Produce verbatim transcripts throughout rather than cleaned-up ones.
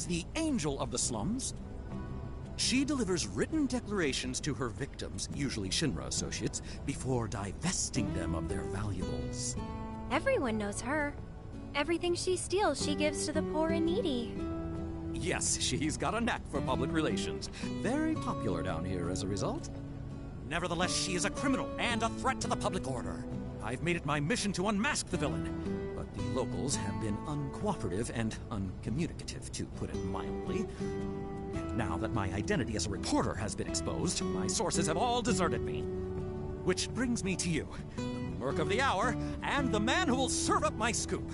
the Angel of the Slums. She delivers written declarations to her victims, usually Shinra associates, before divesting them of their valuables. Everyone knows her. Everything she steals, she gives to the poor and needy. Yes, she's got a knack for public relations. Very popular down here as a result. Nevertheless, she is a criminal and a threat to the public order. I've made it my mission to unmask the villain, but the locals have been uncooperative and uncommunicative, to put it mildly. And now that my identity as a reporter has been exposed, my sources have all deserted me. Which brings me to you, the Merc of the Hour, and the man who will serve up my scoop.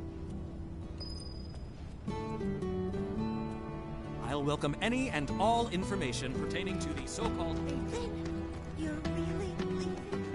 I'll welcome any and all information pertaining to the so-called... You're really leaving?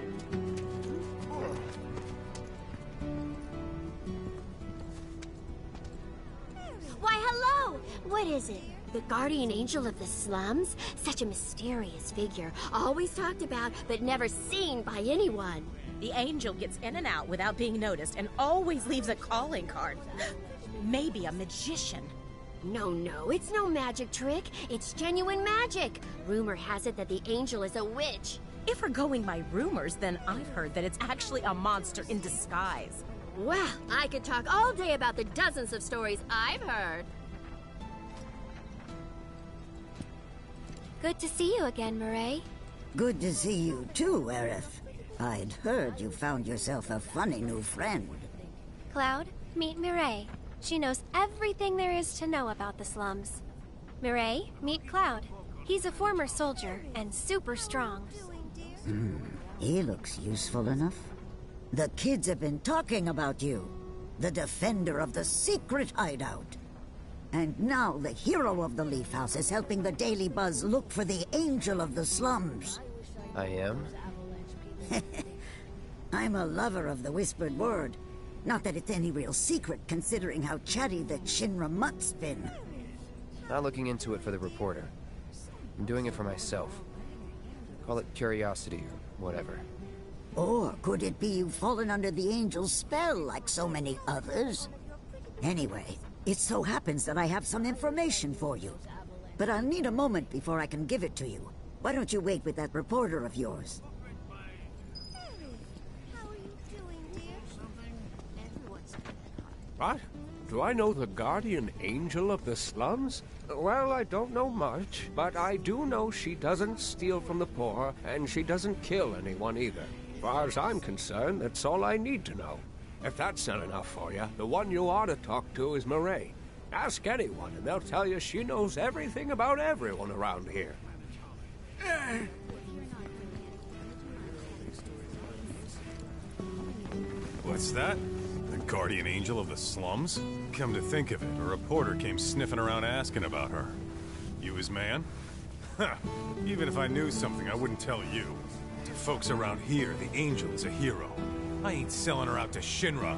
Why, hello! What is it? The guardian angel of the slums? Such a mysterious figure. Always talked about, but never seen by anyone. The angel gets in and out without being noticed and always leaves a calling card. Maybe a magician. No, no, it's no magic trick. It's genuine magic. Rumor has it that the angel is a witch. If we're going by rumors, then I've heard that it's actually a monster in disguise. Well, I could talk all day about the dozens of stories I've heard. Good to see you again, Mireille. Good to see you too, Aerith. I'd heard you found yourself a funny new friend. Cloud, meet Mireille. She knows everything there is to know about the slums. Mireille, meet Cloud. He's a former soldier and super strong. Hmm, he looks useful enough. The kids have been talking about you. The defender of the secret hideout. And now the hero of the Leaf House is helping the Daily Buzz look for the Angel of the Slums. I am? I'm a lover of the whispered word. Not that it's any real secret, considering how chatty the Shinra mutt's been. Not looking into it for the reporter. I'm doing it for myself. Call it curiosity or whatever. Or could it be you've fallen under the Angel's spell like so many others? Anyway, it so happens that I have some information for you. But I'll need a moment before I can give it to you. Why don't you wait with that reporter of yours? What? Do I know the guardian angel of the slums? Well, I don't know much, but I do know she doesn't steal from the poor, and she doesn't kill anyone either. As far as I'm concerned, that's all I need to know. If that's not enough for you, the one you ought to talk to is Mireille. Ask anyone, and they'll tell you she knows everything about everyone around here. What's that? The guardian angel of the slums? Come to think of it, a reporter came sniffing around asking about her. You his man? Ha! Even if I knew something, I wouldn't tell you. To folks around here, the angel is a hero. I ain't selling her out to Shinra.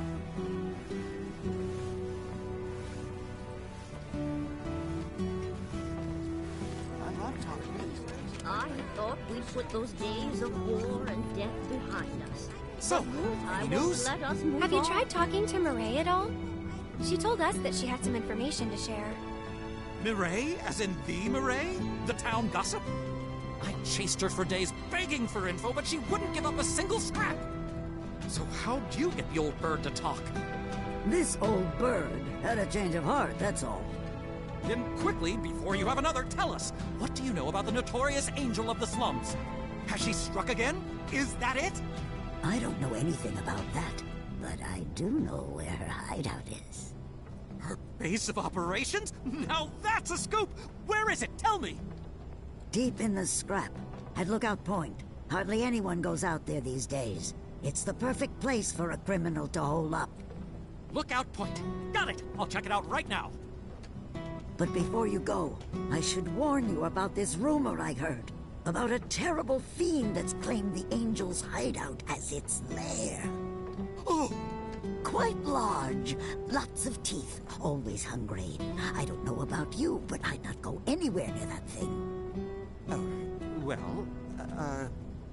I thought we'd put those days of war and death behind us. So, any news? Have you tried talking to Mireille at all? She told us that she had some information to share. Mireille? As in the Mireille? The town gossip? I chased her for days begging for info, but she wouldn't give up a single scrap. So how'd you get the old bird to talk? This old bird had a change of heart, that's all. Then quickly, before you have another, tell us. What do you know about the notorious Angel of the Slums? Has she struck again? Is that it? I don't know anything about that, but I do know where her hideout is. Her base of operations? Now that's a scoop! Where is it? Tell me! Deep in the scrap, at Lookout Point. Hardly anyone goes out there these days. It's the perfect place for a criminal to hole up. Lookout Point. Got it! I'll check it out right now. But before you go, I should warn you about this rumor I heard. About a terrible fiend that's claimed the Angel's hideout as its lair. Oh! Quite large, lots of teeth, always hungry. I don't know about you, but I'd not go anywhere near that thing. Oh, well, uh...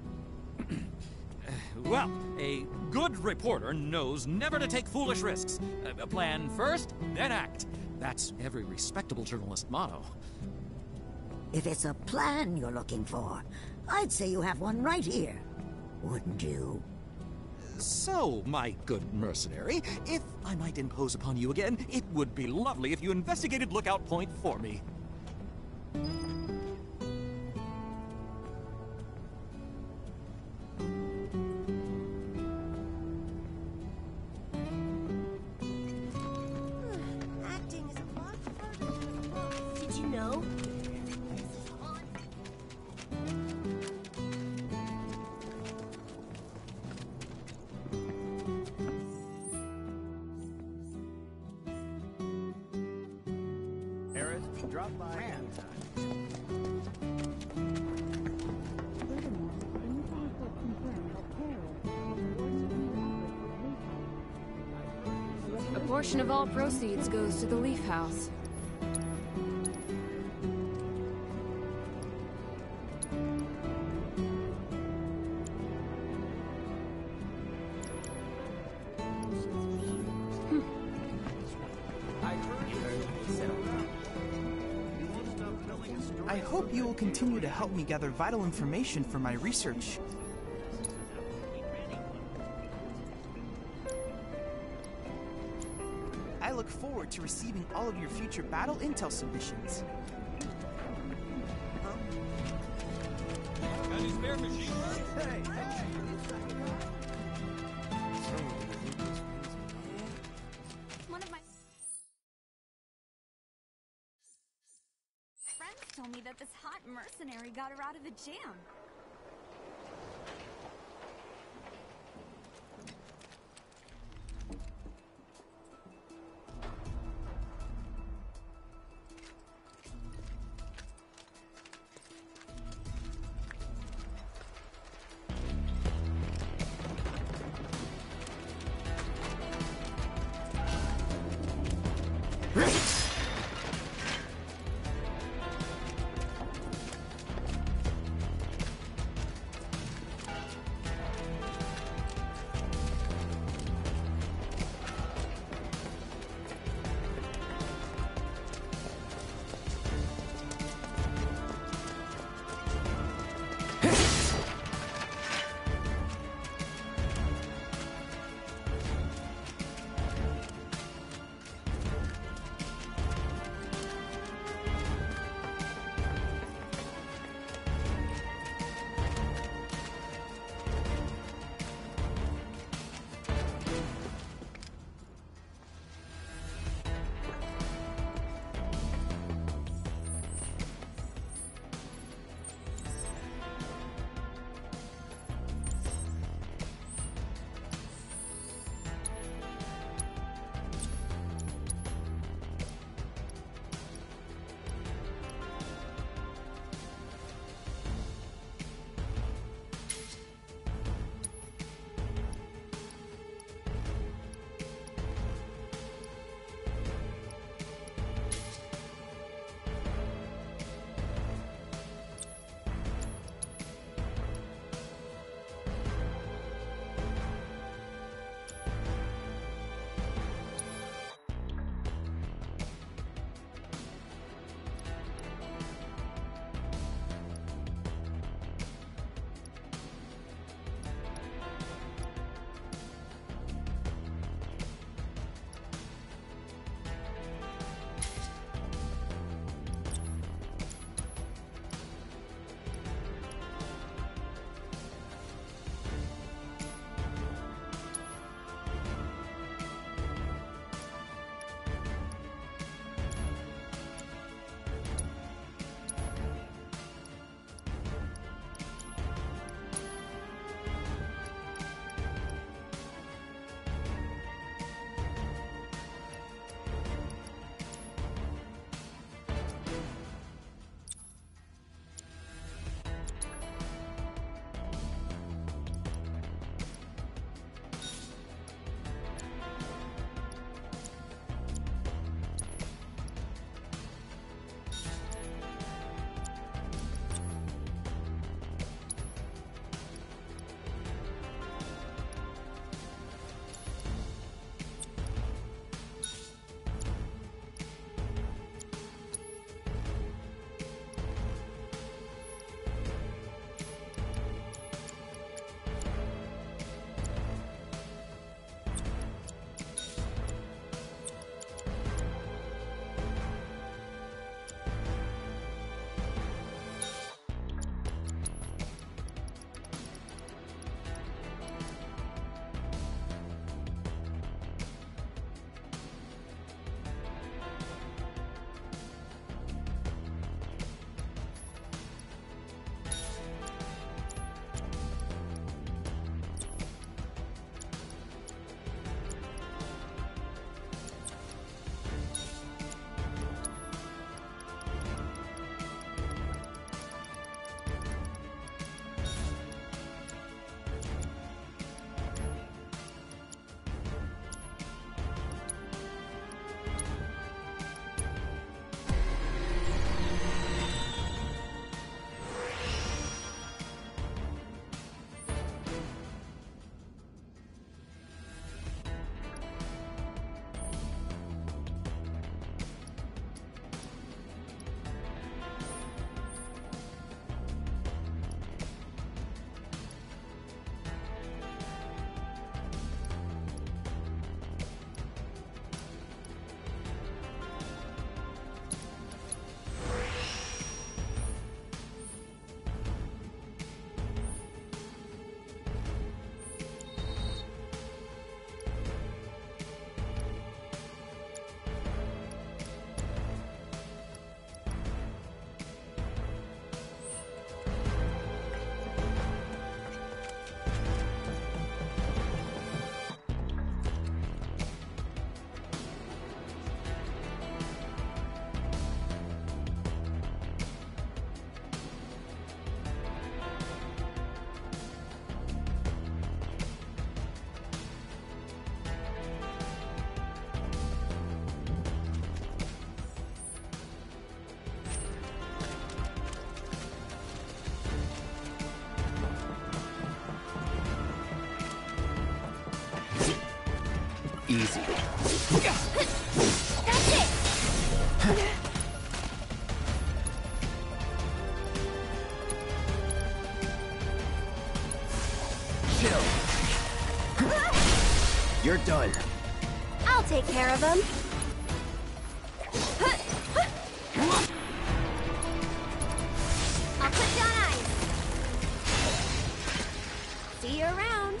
well, a good reporter knows never to take foolish risks. Uh, plan first, then act. That's every respectable journalist motto. If it's a plan you're looking for, I'd say you have one right here. Wouldn't you? So, my good mercenary, if I might impose upon you again, it would be lovely if you investigated Lookout Point for me. Acting is a lot harder than it looks. Did you know? Drop by anytime. A portion of all proceeds goes to the Leaf House. I hope you will continue to help me gather vital information for my research. I look forward to receiving all of your future battle intel submissions. Got his spare machine? Hey! One of my friends told me that this hot mercenary got her out of a jam. That's it! Chill. You're done. I'll take care of him. I'll put you on ice. See you around.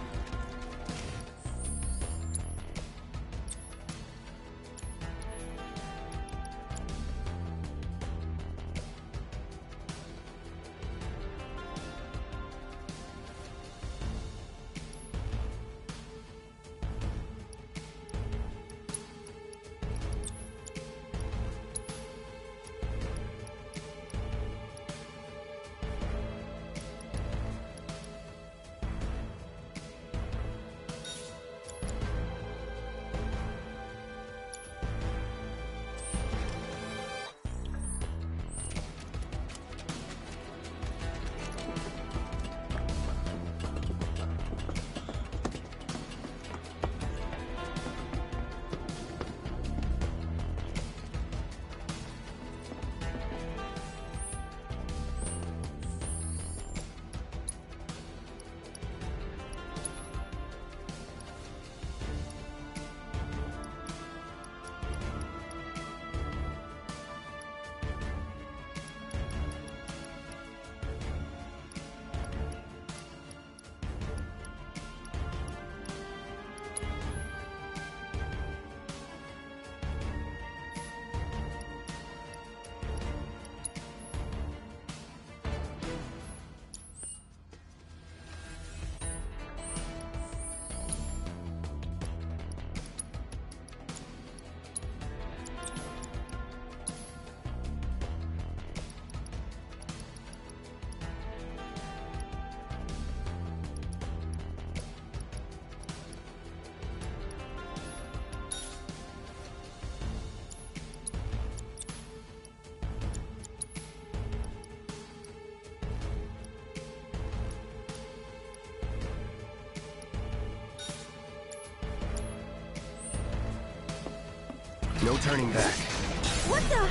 No turning back. What the?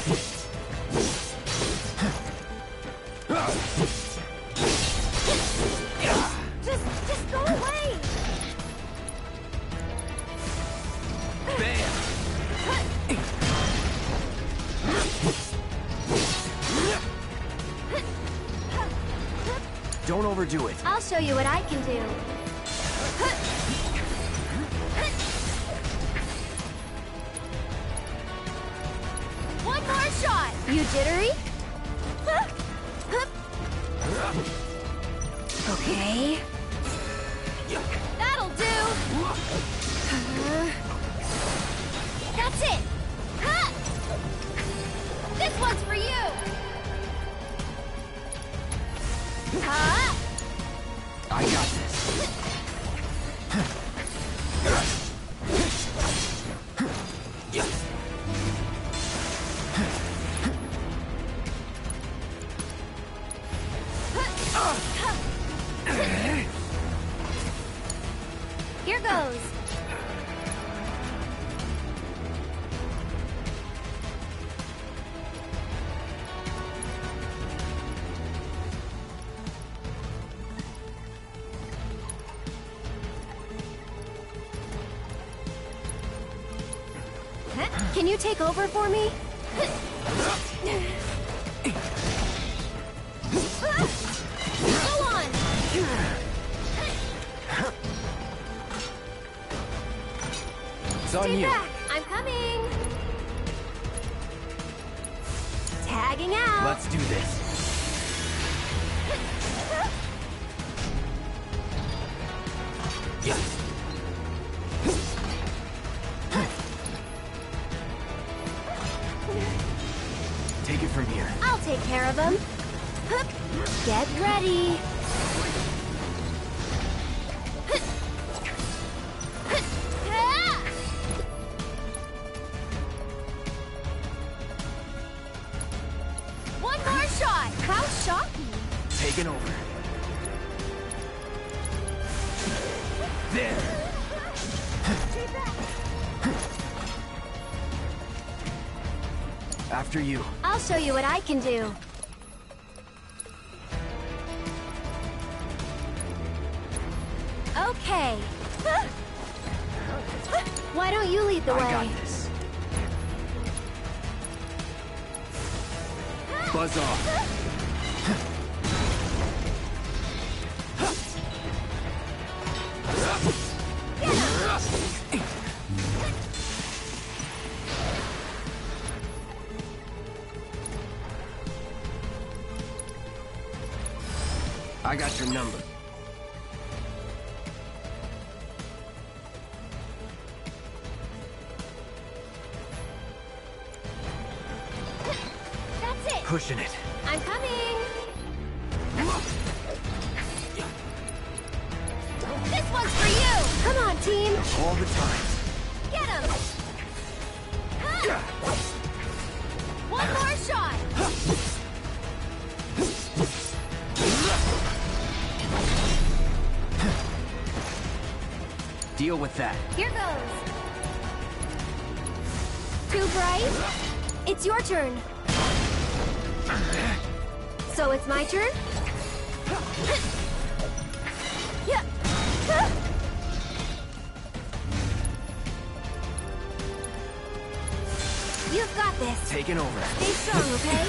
Just, just go away! Bam! Don't overdo it. I'll show you what I can do. One more shot! You jittery? Okay. That'll do! That's it! This one's for you! Huh? I got this. Here goes. Can you take over for me? Go on! It's on Stay you. back. I'm coming. Tagging out. Let's do this. Take it from here. I'll take care of him. Get ready. One more shot. How shocking. Taking over. There. Stay back. After you. I'll show you what I can do. Okay. Why don't you lead the way? I got this. Buzz off. I got your number. That's it. Pushing it. I'm coming. This one's for you. Come on, team. All the time. Get him. One more shot. Deal with that. Here goes. Too bright? It's your turn. So it's my turn? Yeah. You've got this. Taking over. Stay strong, okay?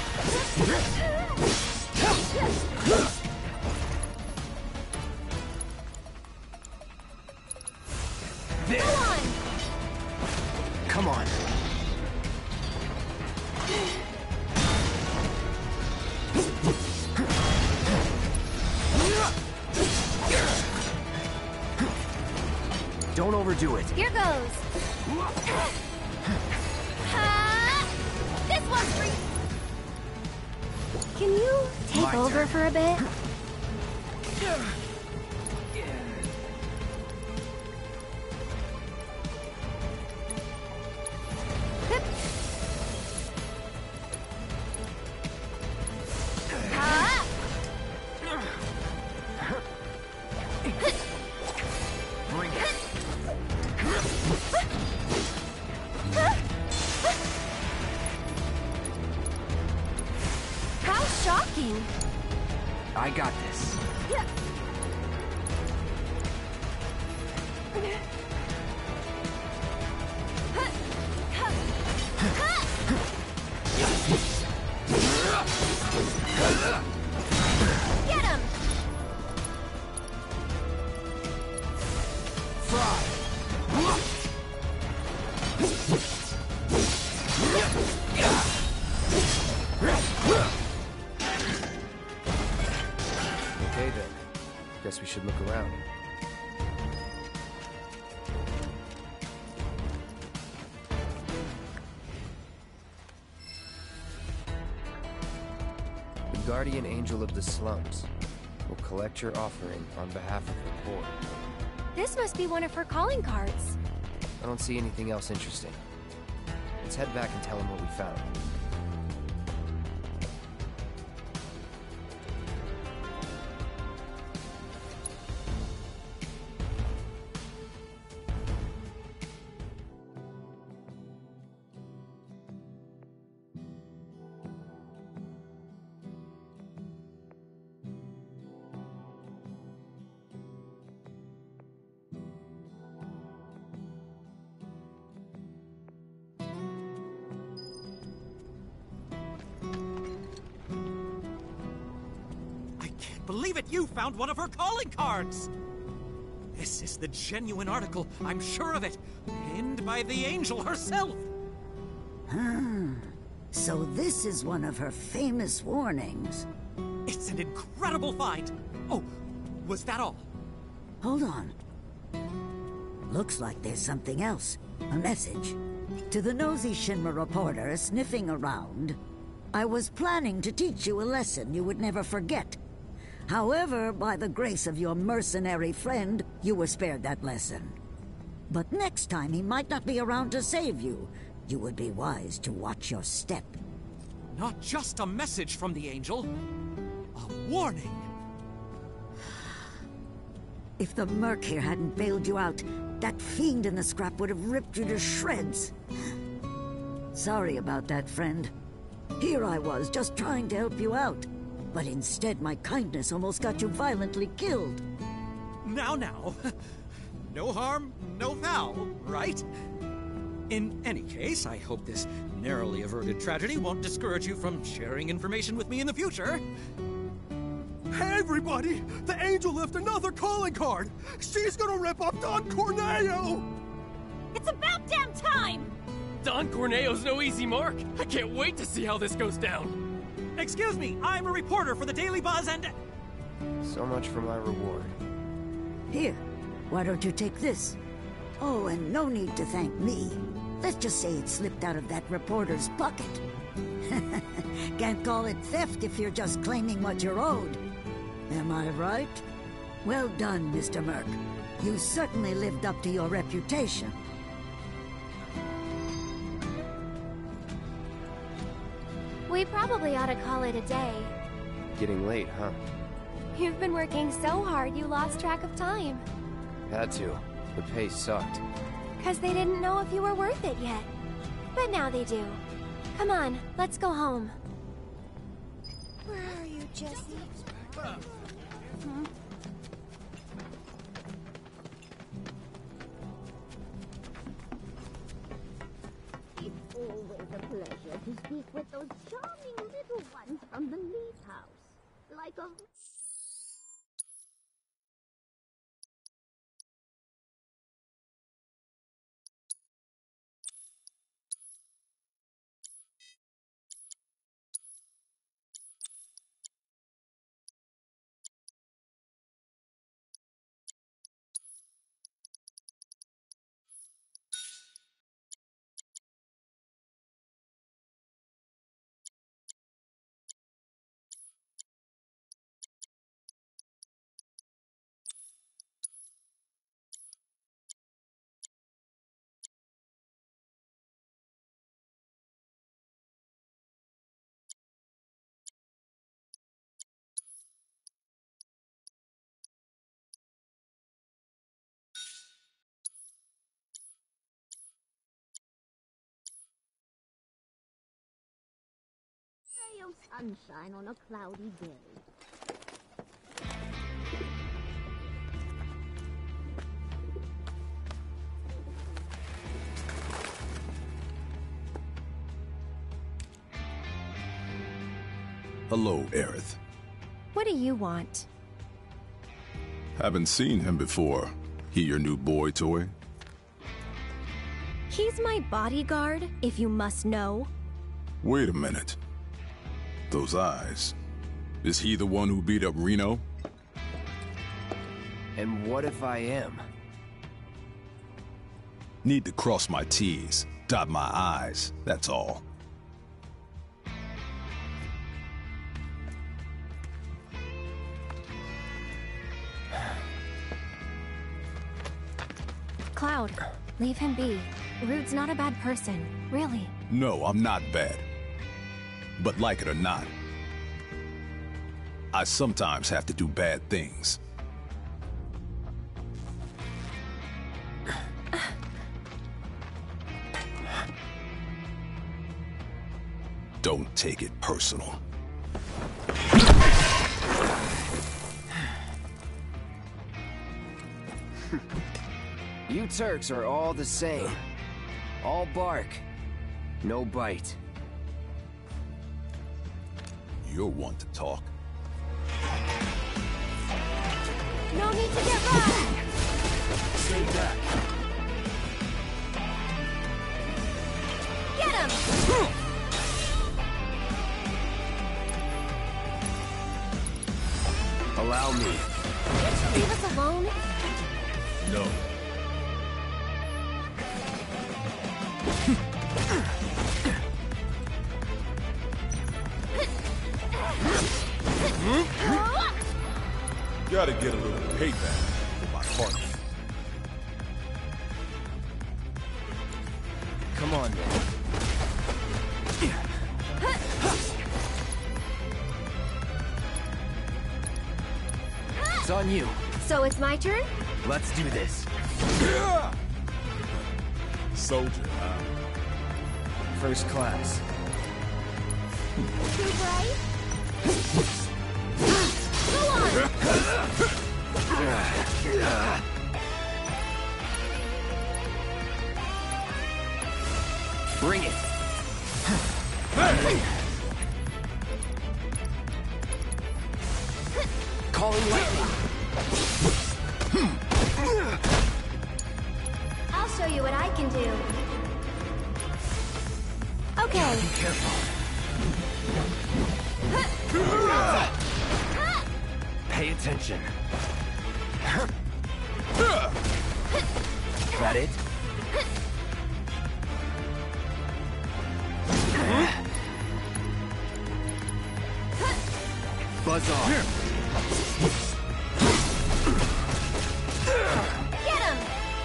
There. Go on. Come on. Don't overdo it. Here goes. Ha! This one's for you. Can you take My over turn. for a bit? Ha! Bring it. How shocking. I got this. Get him! Okay then. Guess we should look around. The Guardian Angel of the Slums will collect your offering on behalf of the poor. This must be one of her calling cards. I don't see anything else interesting. Let's head back and tell him what we found. Believe it, you found one of her calling cards! This is the genuine article, I'm sure of it. Pinned by the angel herself! Ah, so this is one of her famous warnings. It's an incredible find! Oh, was that all? Hold on. Looks like there's something else. A message. To the nosy Shinra reporter sniffing around, I was planning to teach you a lesson you would never forget. However, by the grace of your mercenary friend, you were spared that lesson. But next time he might not be around to save you. You would be wise to watch your step. Not just a message from the angel, a warning. If the Merc here hadn't bailed you out, that fiend in the scrap would have ripped you to shreds. Sorry about that, friend. Here I was, just trying to help you out. But instead, my kindness almost got you violently killed. Now, now. No harm, no foul, right? In any case, I hope this narrowly averted tragedy won't discourage you from sharing information with me in the future. Hey, everybody! The Angel left another calling card! She's gonna rip up Don Corneo! It's about damn time! Don Corneo's no easy mark! I can't wait to see how this goes down! Excuse me, I'm a reporter for the Daily Buzz and... So much for my reward. Here, why don't you take this? Oh, and no need to thank me. Let's just say it slipped out of that reporter's pocket. Can't call it theft if you're just claiming what you're owed. Am I right? Well done, Mister Merc. You certainly lived up to your reputation. We probably ought to call it a day. Getting late, huh? You've been working so hard you lost track of time. Had to. The pay sucked. Because they didn't know if you were worth it yet. But now they do. Come on, let's go home. Where are you, Jesse? Hmm? It's always a pleasure to speak with those charming little ones from the Leaf House. Like a... ray of sunshine on a cloudy day. Hello, Aerith. What do you want? Haven't seen him before. He your new boy toy? He's my bodyguard, if you must know. Wait a minute. Those eyes. Is he the one who beat up Reno? And what if I am? Need to cross my T's, dot my I's, that's all. Cloud, leave him be. Rude's not a bad person, really. No, I'm not bad. But like it or not, I sometimes have to do bad things. Don't take it personal. You Turks are all the same. All bark, no bite. You're one to talk. No need to get back! Stay back. Get him! Allow me. Can't you leave us alone? No. Gotta get a little payback for my partner. Come on, man. It's on you. So it's my turn? Let's do this. Soldier, huh? First class. Too bright? Go on! Bring it. Calling lightning. I'll show you what I can do. Okay. Be careful. Pay attention. That it? Buzz off. Get him!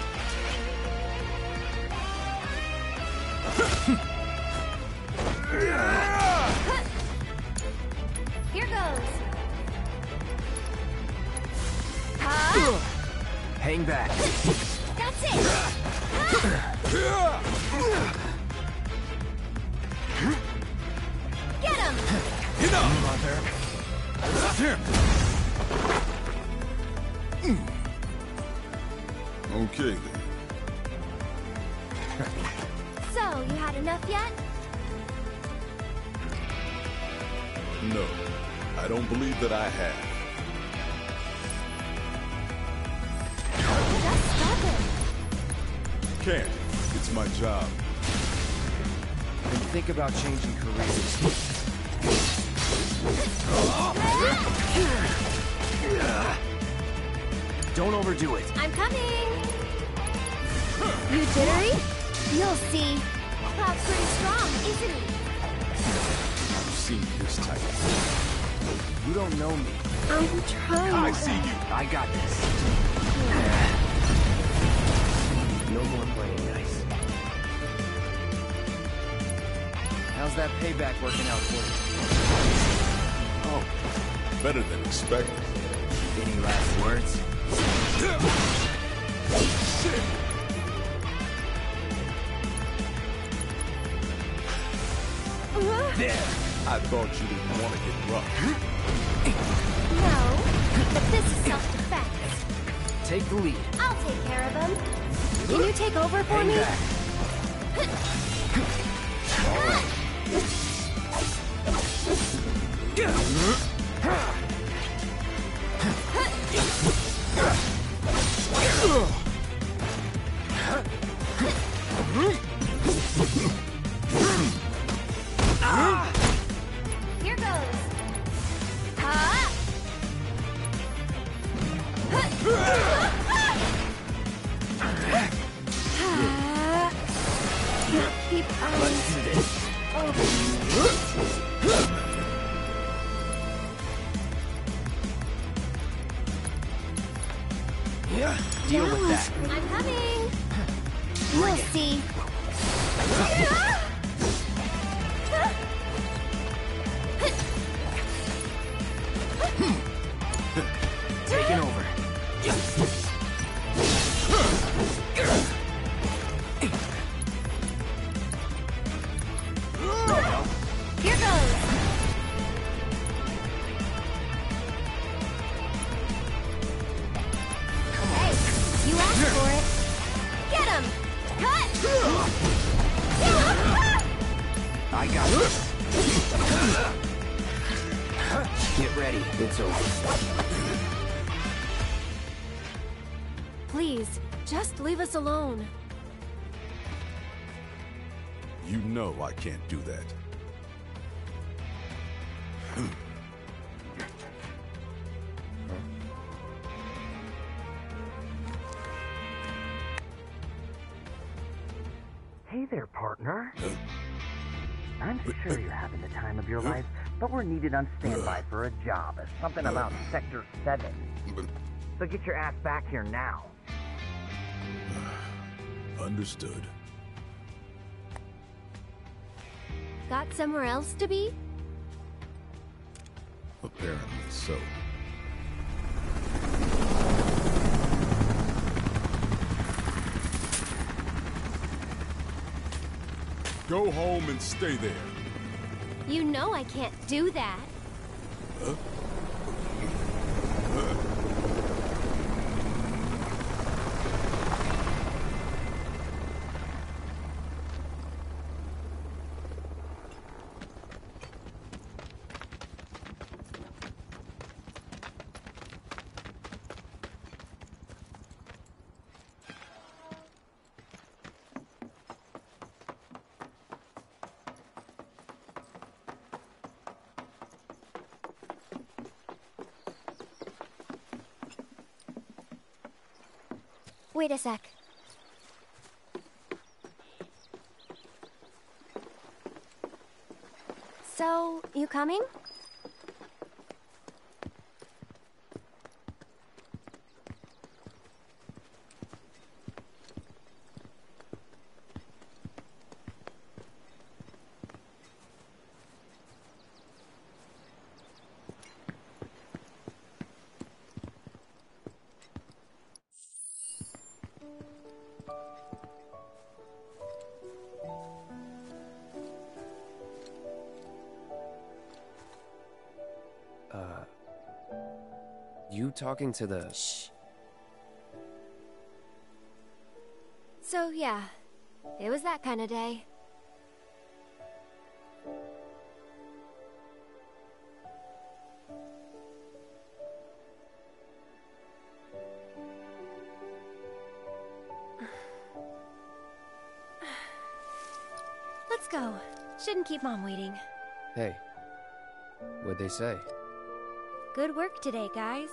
Here goes. Ha! Hang back. That's it! Get him! Get up! Mother. Okay then. So, you had enough yet? No, I don't believe that I have. Just stop it. Can't. It's my job. And think about changing careers. Don't overdo it. I'm coming! You jittery? You'll see. Cloud's pretty strong, isn't he? I've seen his type. You don't know me. I'm trying. I see you. I got this. No more playing nice. How's that payback working out for you? Oh, better than expected. Any last words? Shit! There! I thought you didn't want to get rough. No, but this is self-defense. Take the lead. I'll take care of him. Can you take over for Hang me? back. All right. Here goes. Ha! Keep on. Let's do this. Yeah. Deal with that. I'm coming. We'll see. Taking over. Here goes. Hey, you asked for it. Get him! Cut! I got this. Get ready. It's over. Please, just leave us alone. You know I can't do that. Hey there, partner. I'm sure you're having the time of your life, but we're needed on standby for a job at something about Sector seven. So get your ass back here now. Understood. Got somewhere else to be? Apparently so. Go home and stay there. You know I can't do that. Huh? Wait a sec. So, you coming? Uh... You talking to the... Shh. So, yeah. It was that kind of day. Let's go. Shouldn't keep Mom waiting. Hey. What'd they say? Good work today, guys.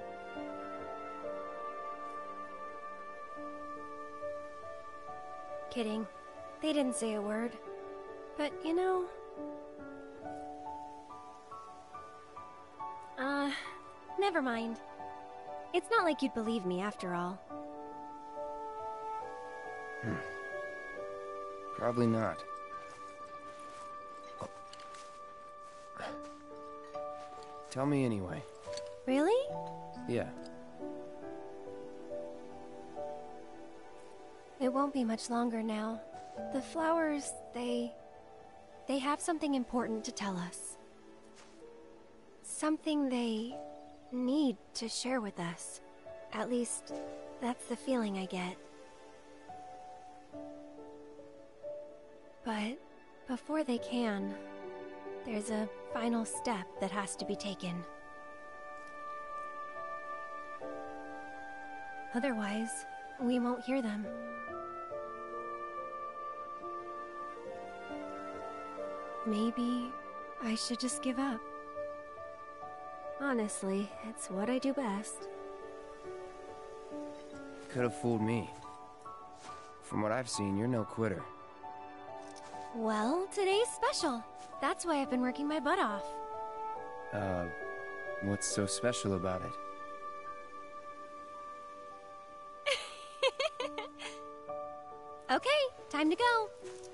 Kidding. They didn't say a word. But, you know... Uh, never mind. It's not like you'd believe me after all. Hmm. Probably not. Tell me anyway. Really? Yeah. It won't be much longer now. The flowers, they... They have something important to tell us. Something they need to share with us. At least, that's the feeling I get. But before they can, there's a final step that has to be taken. Otherwise, we won't hear them. Maybe I should just give up. Honestly, it's what I do best. Could have fooled me. From what I've seen, you're no quitter. Well, today's special. That's why I've been working my butt off. Uh, what's so special about it? Okay, time to go.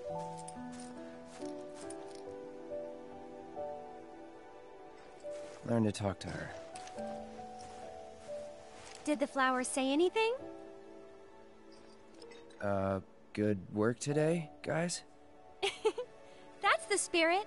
Learn to talk to her. Did the flowers say anything? Uh, good work today, guys? That's the spirit.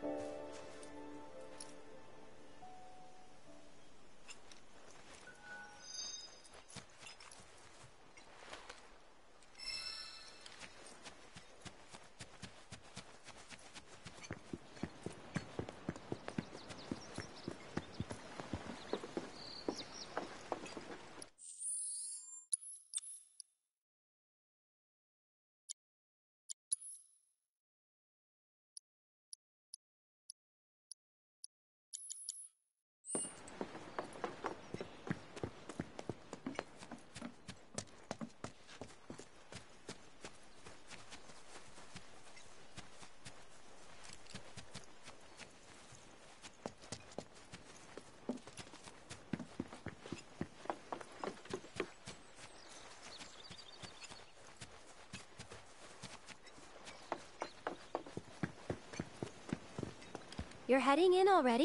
You're heading in already?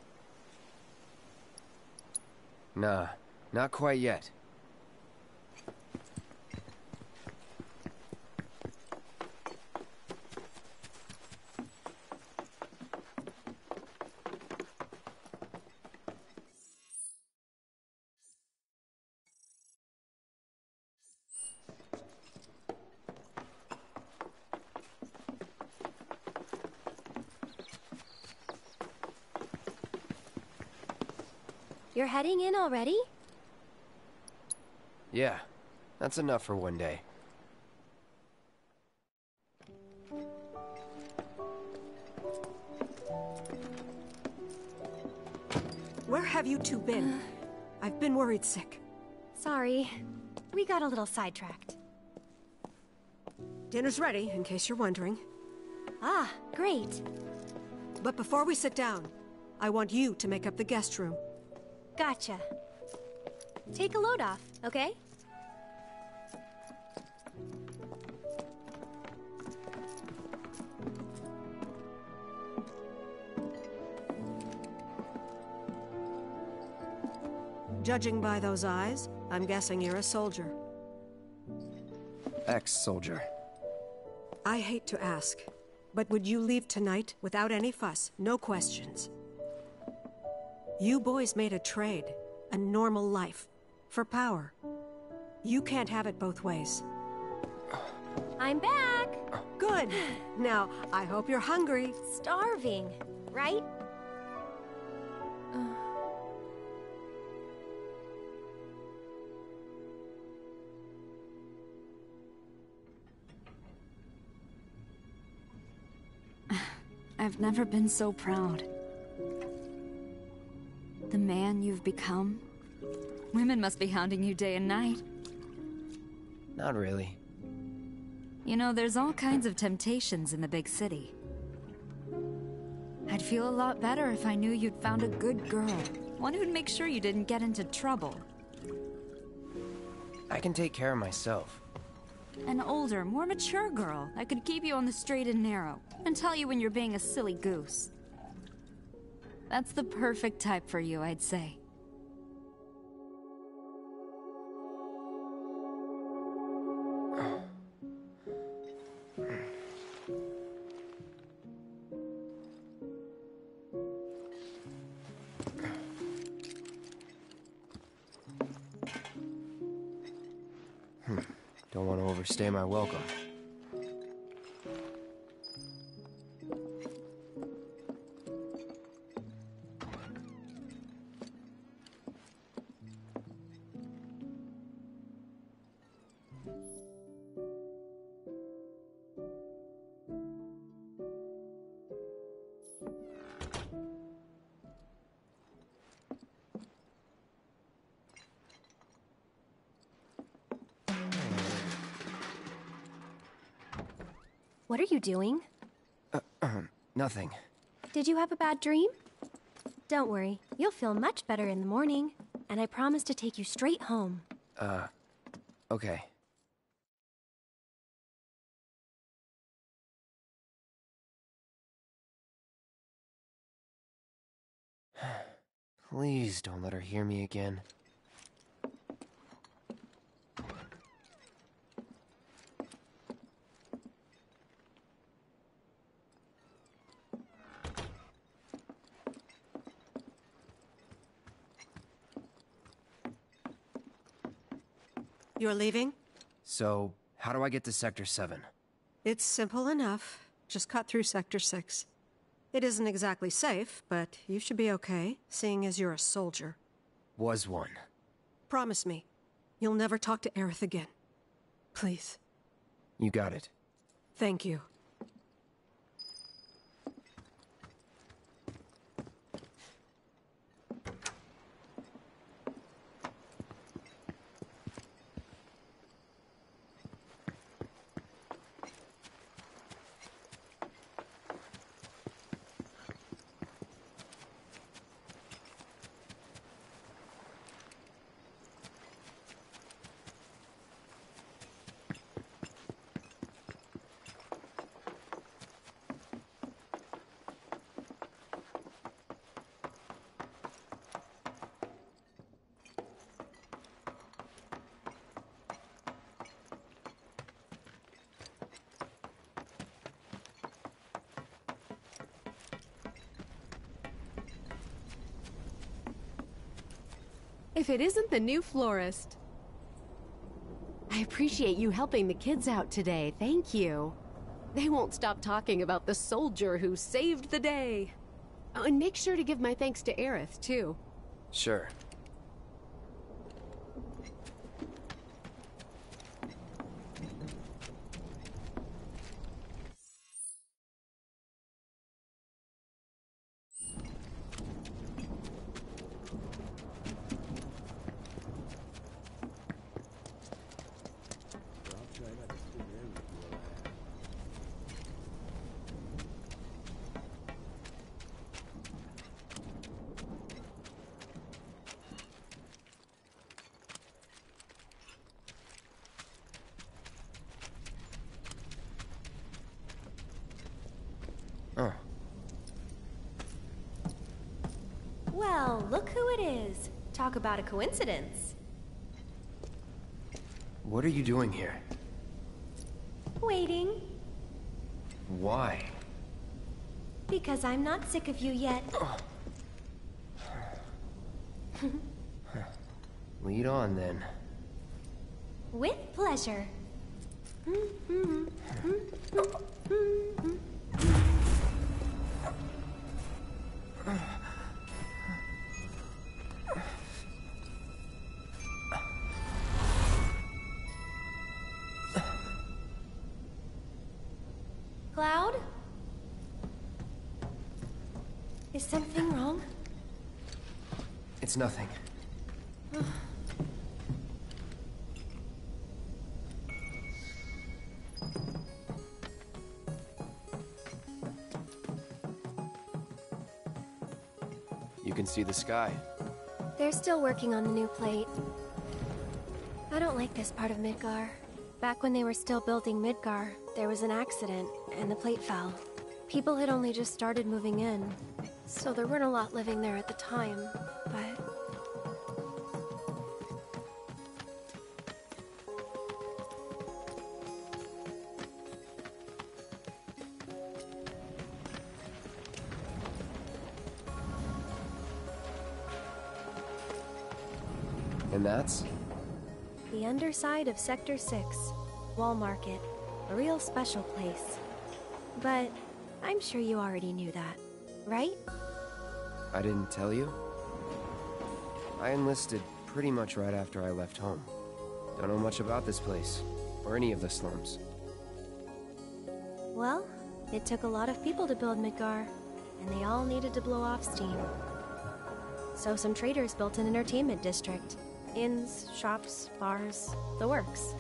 Nah, not quite yet. You're heading in already? Yeah, that's enough for one day. Where have you two been? I've been worried sick. Sorry. We got a little sidetracked. Dinner's ready, in case you're wondering. Ah, great. But before we sit down, I want you to make up the guest room. Gotcha. Take a load off, okay? Judging by those eyes, I'm guessing you're a soldier. Ex-soldier. I hate to ask, but would you leave tonight without any fuss, no questions? You boys made a trade, a normal life, for power. You can't have it both ways. I'm back! Good. Now, I hope you're hungry. Starving, right? I've never been so proud. The man you've become. Women must be hounding you day and night. Not really. You know, there's all kinds of temptations in the big city. I'd feel a lot better if I knew you'd found a good girl. One who'd make sure you didn't get into trouble. I can take care of myself. An older, more mature girl that could keep you on the straight and narrow and tell you when you're being a silly goose. That's the perfect type for you, I'd say. Hmm. Don't want to overstay my welcome. What are you doing? Uh, uh, nothing. Did you have a bad dream? Don't worry, you'll feel much better in the morning, and I promise to take you straight home. Uh, okay. Please don't let her hear me again. You're leaving? So, how do I get to Sector seven? It's simple enough. Just cut through Sector six. It isn't exactly safe, but you should be okay, seeing as you're a soldier. Was one. Promise me, you'll never talk to Aerith again. Please. You got it. Thank you. If it isn't the new florist. I appreciate you helping the kids out today, thank you. They won't stop talking about the soldier who saved the day. Oh, and make sure to give my thanks to Aerith, too. Sure. Well, look who it is. Talk about a coincidence. What are you doing here? Waiting. Why? Because I'm not sick of you yet. Lead on, then. With pleasure. Cloud? Is something wrong? It's nothing. You can see the sky. They're still working on the new plate. I don't like this part of Midgar. Back when they were still building Midgar, there was an accident, and the plate fell. People had only just started moving in, so there weren't a lot living there at the time, but... And that's? The underside of Sector six, Wall Market, a real special place. But I'm sure you already knew that, right? I didn't tell you? I enlisted pretty much right after I left home. Don't know much about this place, or any of the slums. Well, it took a lot of people to build Midgar, and they all needed to blow off steam. So some traders built an entertainment district. Inns, shops, bars, the works.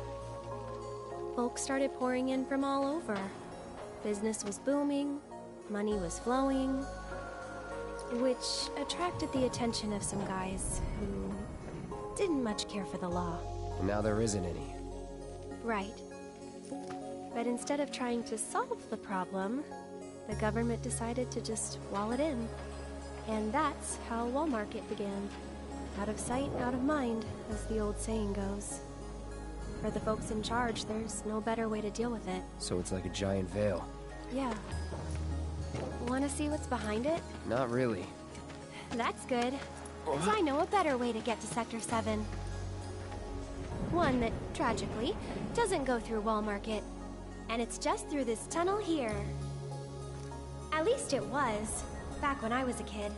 Folks started pouring in from all over. Business was booming, money was flowing, which attracted the attention of some guys who didn't much care for the law. And now there isn't any. Right. But instead of trying to solve the problem, the government decided to just wall it in. And that's how Wall Market began. Out of sight, out of mind, as the old saying goes. For the folks in charge, there's no better way to deal with it. So it's like a giant veil. Yeah. Want to see what's behind it? Not really. That's good. 'Cause I know a better way to get to Sector seven. One that, tragically, doesn't go through Wall Market. And it's just through this tunnel here. At least it was, back when I was a kid.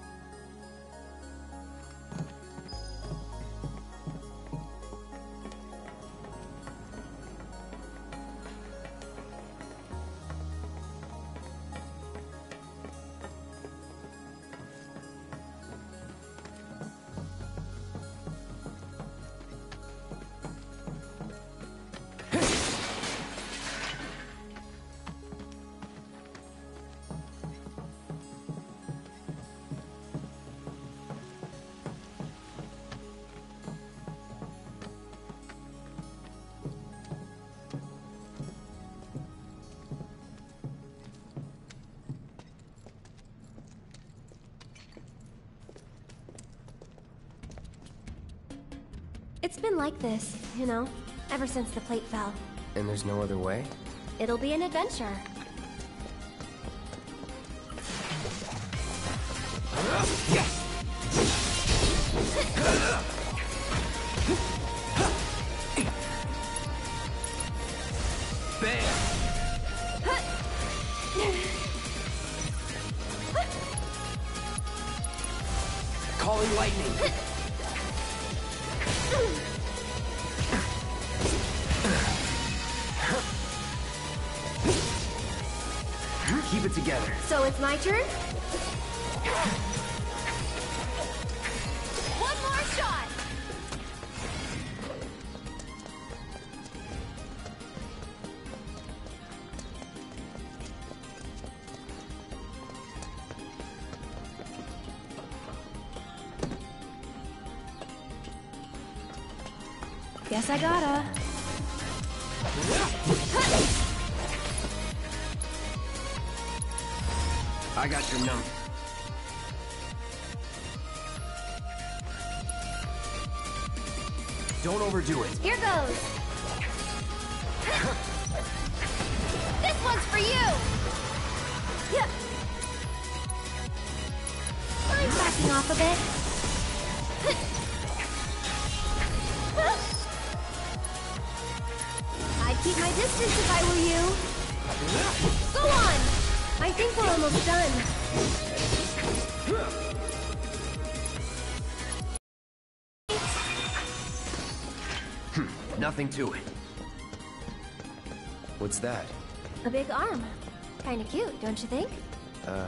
It's been like this, you know, ever since the plate fell. And there's no other way? It'll be an adventure. Calling lightning. Keep it together. So it's my turn? One more shot! Guess I gotta. I got your number. Don't overdo it. Here goes. This one's for you. Yeah. I'm backing off a bit. I'd keep my distance if I were you. Go on. I think we're almost done. Nothing to it. What's that? A big arm. Kinda cute, don't you think? Uh...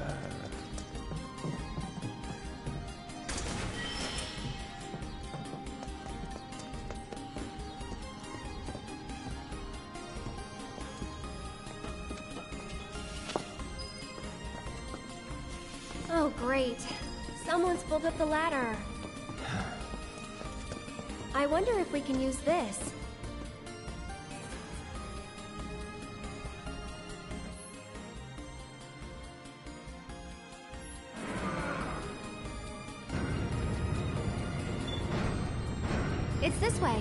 Oh, great. Someone's pulled up the ladder. I wonder if we can use this. It's this way.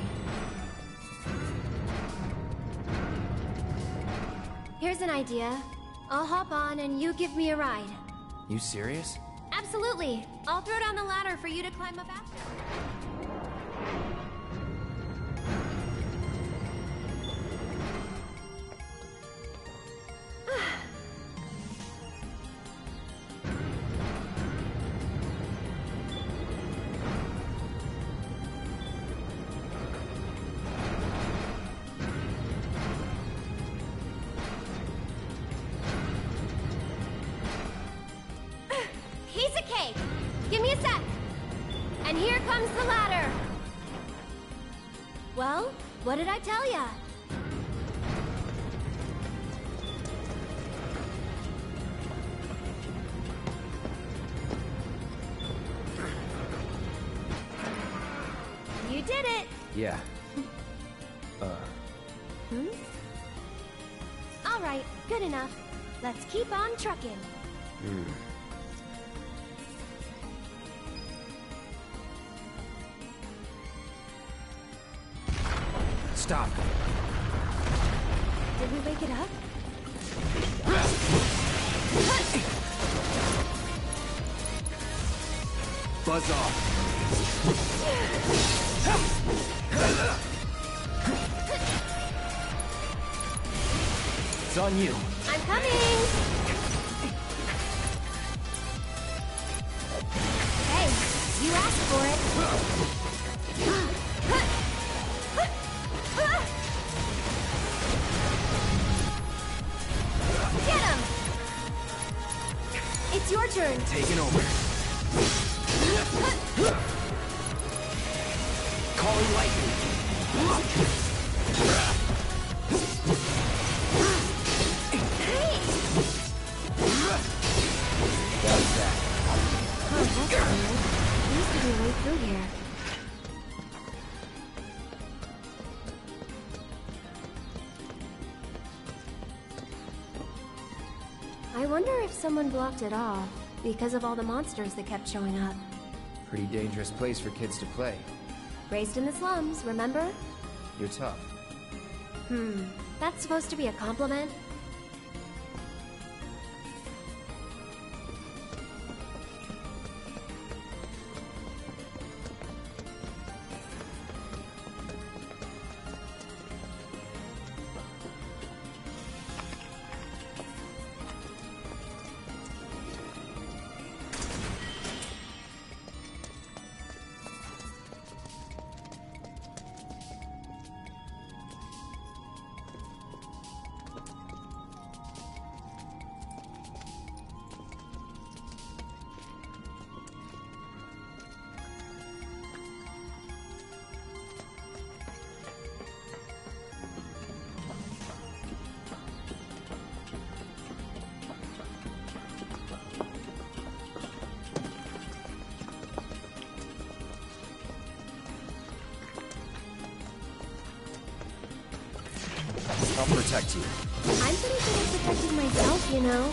Here's an idea. I'll hop on and you give me a ride. You serious? Absolutely. I'll throw down the ladder for you to climb up after. Piece of cake! Give me a sec! And here comes the ladder! Well, what did I tell ya? You did it! Yeah. Uh... Hmm? Alright, good enough. Let's keep on trucking. Hmm. Stop. Did we wake it up? Buzz off. It's on you. I'm coming! Hey, you asked for it. Get him! It's your turn. Taking over. Calling lightning. Hey! That was that. Oh, that's weird. There used to be a way through here. I wonder if someone blocked it off because of all the monsters that kept showing up. Pretty dangerous place for kids to play. Raised in the slums, remember? You're tough. Hmm, that's supposed to be a compliment? I'll protect you. I'm pretty good at protecting myself, you know.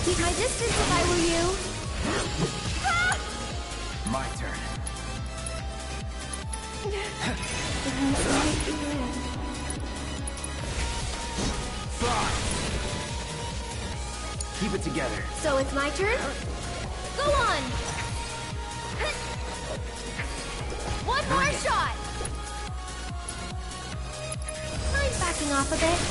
keep my distance if I were you. Ah! My turn. Fly. Keep it together. So it's my turn? Go on! One more Bring it. shot! Mind backing off a bit?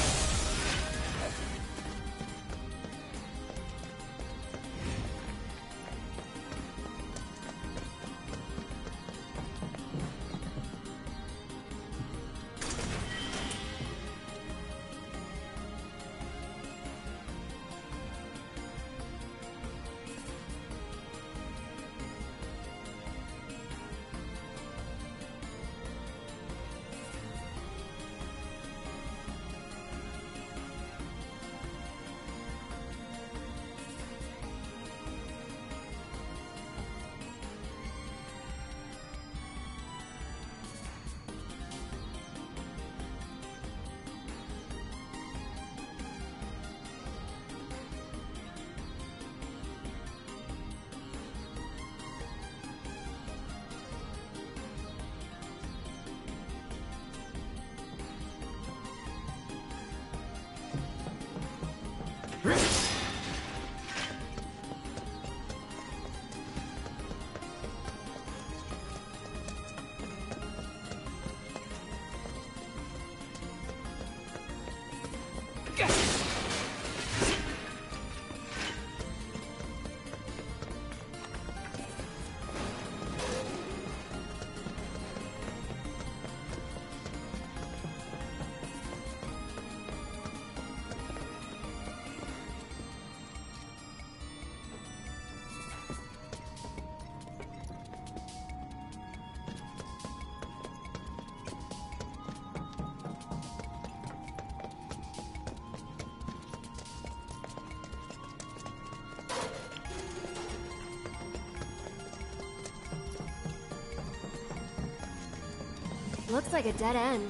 Looks like a dead end.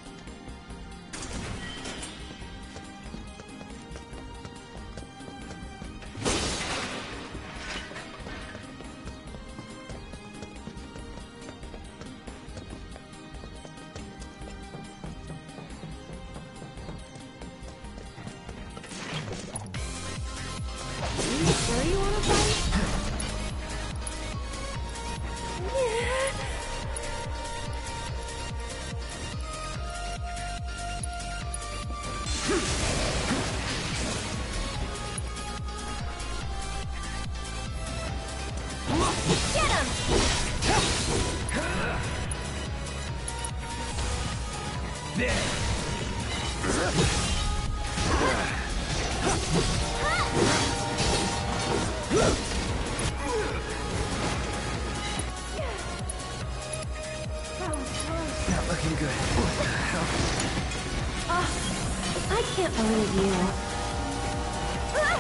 Sure you wanna fight? Get him! There. Not looking good. What the hell? Oh, I can't believe you. Ah!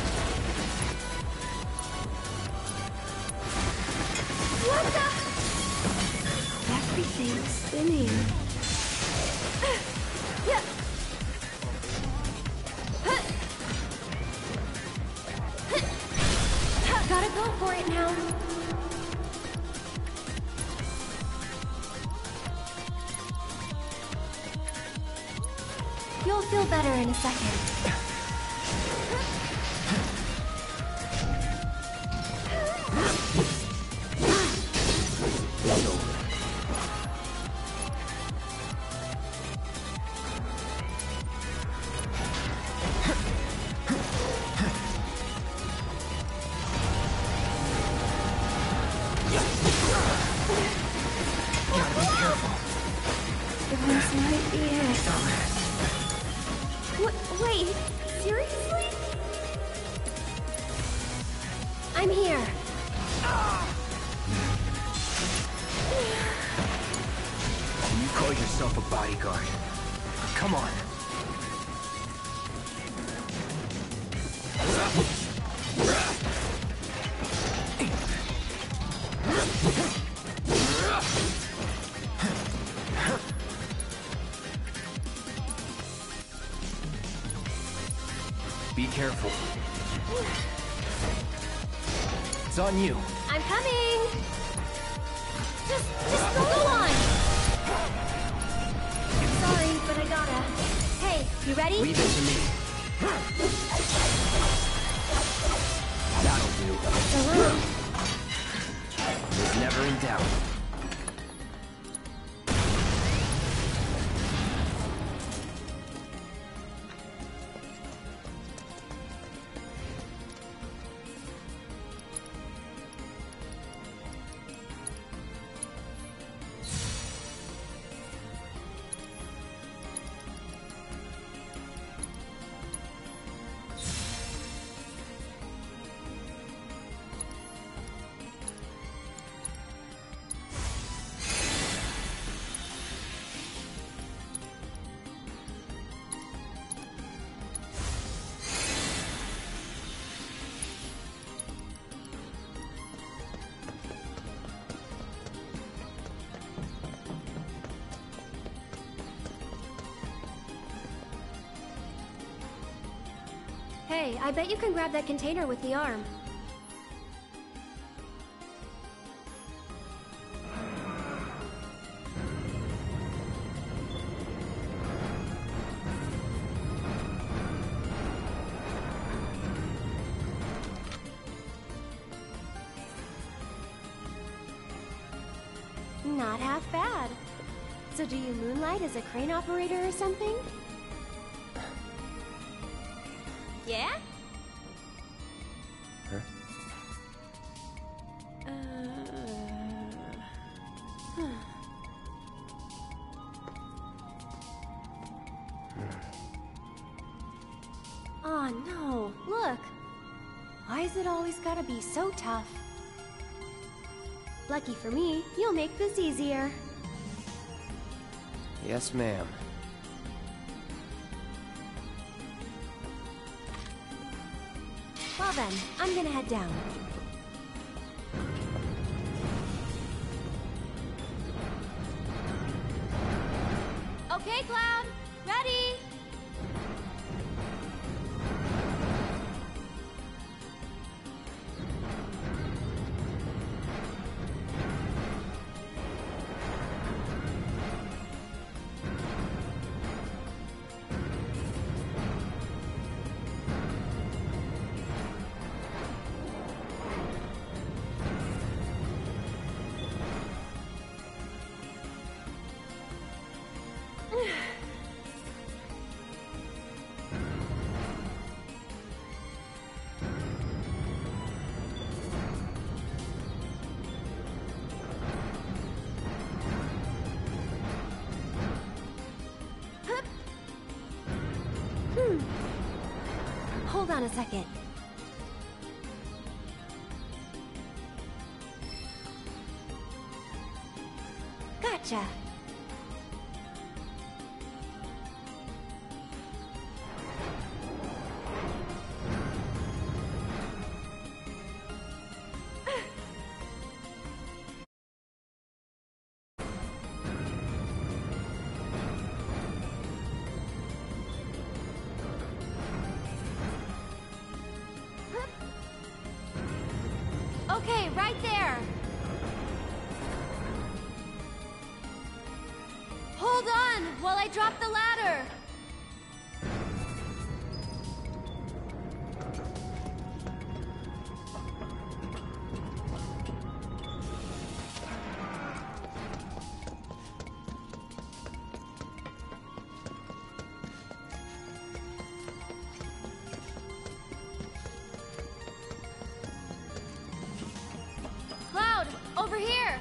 What the? Everything's spinning. Yeah. Gotta go for it now. You'll feel better in a second. This might be it. What? Wait, seriously? I'm here. You call yourself a bodyguard. Come on. Be careful. It's on you. I'm coming! Just, just go on! Sorry, but I gotta. Hey, you ready? Leave it to me. That'll do. So long. Was never in doubt. Hey, I bet you can grab that container with the arm. Not half bad. So do you moonlight as a crane operator or something? Yeah? Huh? Uh... huh. Oh no, look! Why's it always gotta be so tough? Lucky for me, you'll make this easier. Yes, ma'am. Well then, I'm gonna head down. Okay, Cloud. Ready? Hmm. Hold on a second. Gotcha. Okay, right there. Hold on while I drop the ladder. Cloud, over here.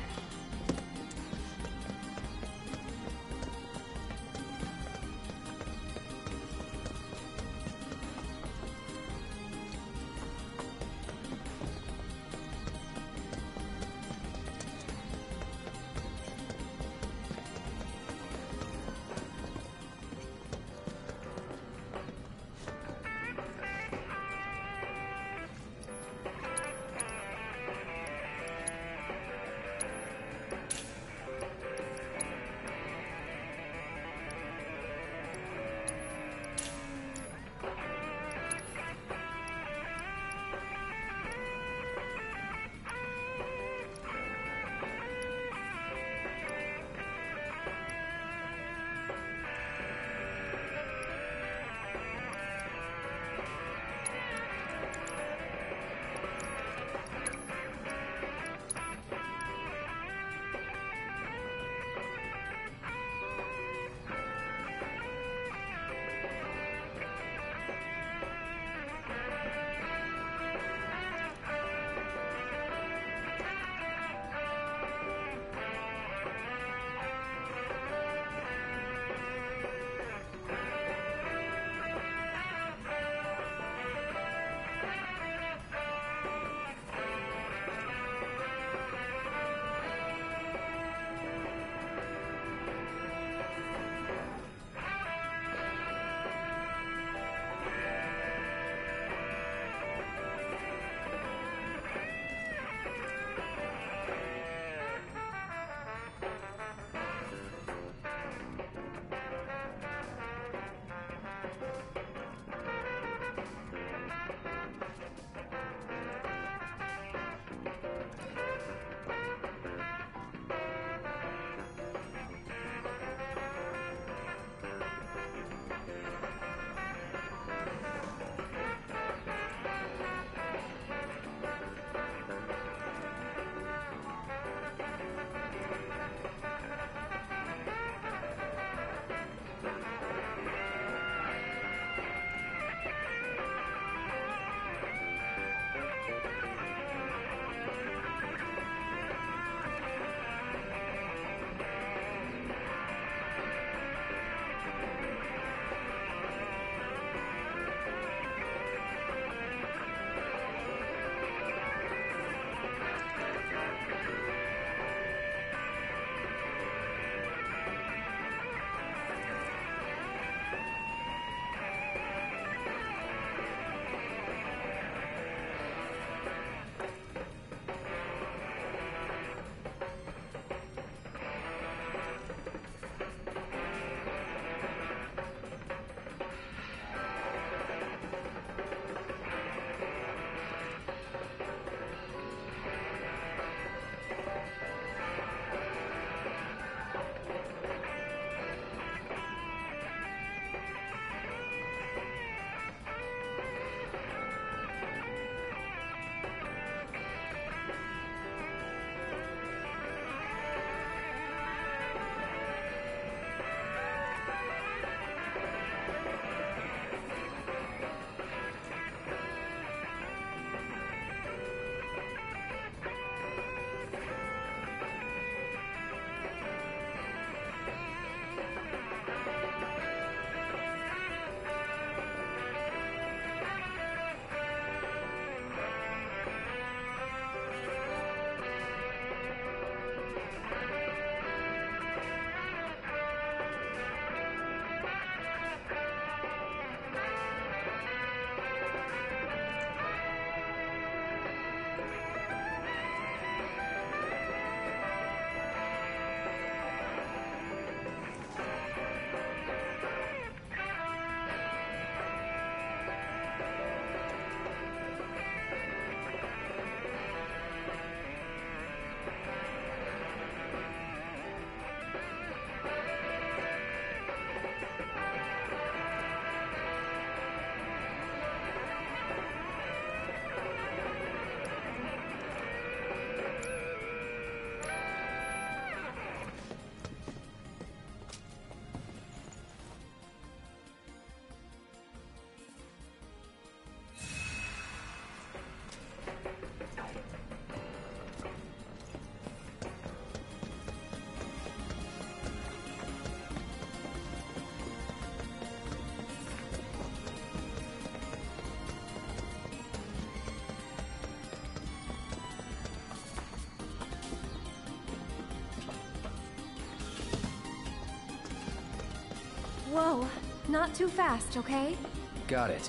Whoa, not too fast, okay? Got it.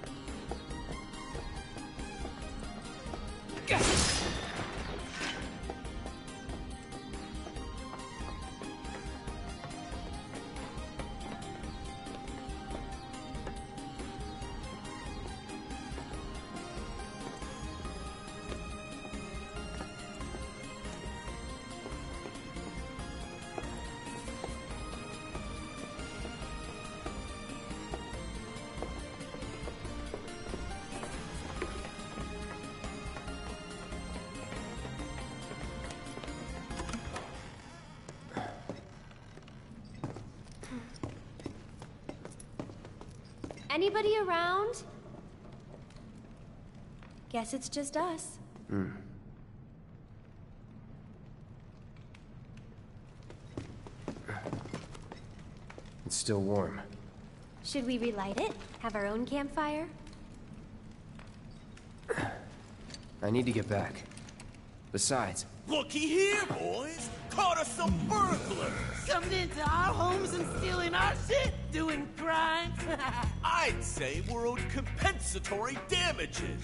Anybody around? Guess it's just us. Hmm. It's still warm. Should we relight it? Have our own campfire? I need to get back. Besides, Looky here, boys! Caught us some burglars! Coming into our homes and stealing our shit? Doing crimes? I'd say we're owed compensatory damages!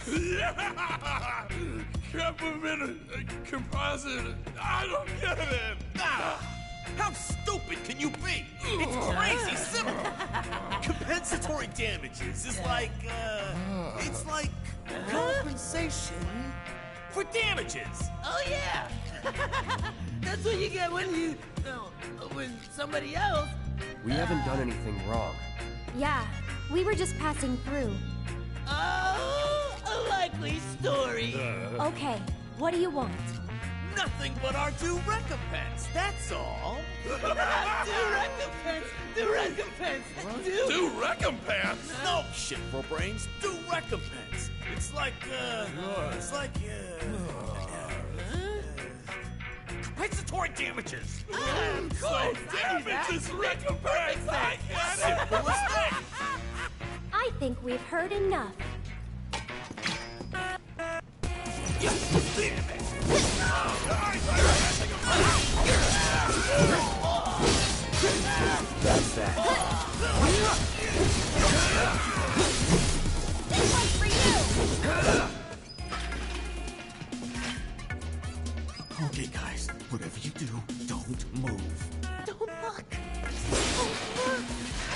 Compliment a composite. I don't get it! Ah, how stupid can you be? It's crazy simple! Compensatory damages is like, uh... It's like compensation for damages! Oh yeah! That's what you get when you... No, when somebody else... we haven't done anything wrong. Yeah, we were just passing through. Oh, a likely story. Uh. Okay, what do you want? Nothing but our due recompense, that's all! Due recompense! Due recompense! Due... Due recompense? No shit for brains, due recompense! It's like, uh... It's like, uh... compensatory damages! Ah, of course! So damages recompense! I get it! Simple as that! I think we've heard enough. Damn it! That's that. This one's for you! Okay, guys, whatever you do, don't move. Don't look! Don't look!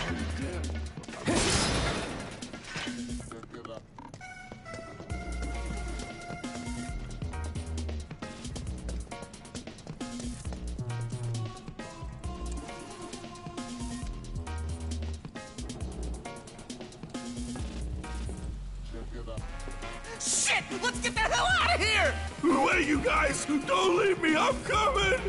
Shit! Let's get the hell out of here! Wait, you guys! Don't leave me! I'm coming!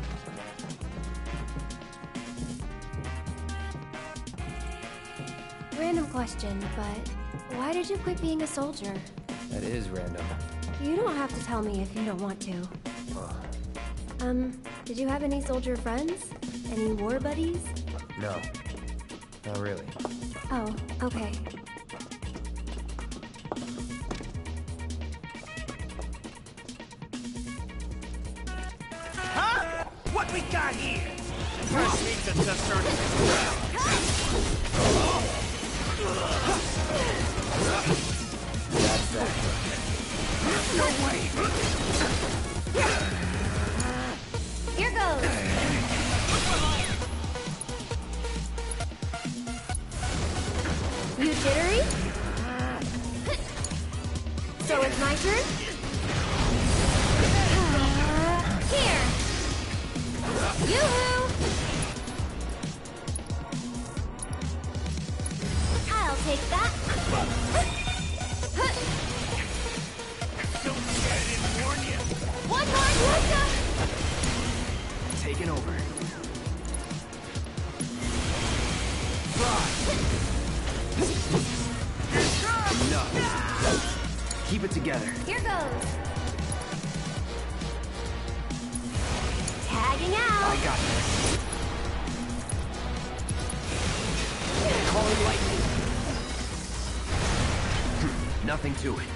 Random question, but why did you quit being a soldier? That is random. You don't have to tell me if you don't want to. Um, did you have any soldier friends? Any war buddies? No. Not really. Oh, okay. Huh? What we got here? First we can just turn this around. That's that. No way! Here goes! You jittery? So it's my turn? Uh, here! Yoo-hoo! I'll take that. Don't say I didn't warn you. One more, one Taking over. Enough. Keep it together. Here goes. Tagging out. I got this. Calling lightning. Nothing to it.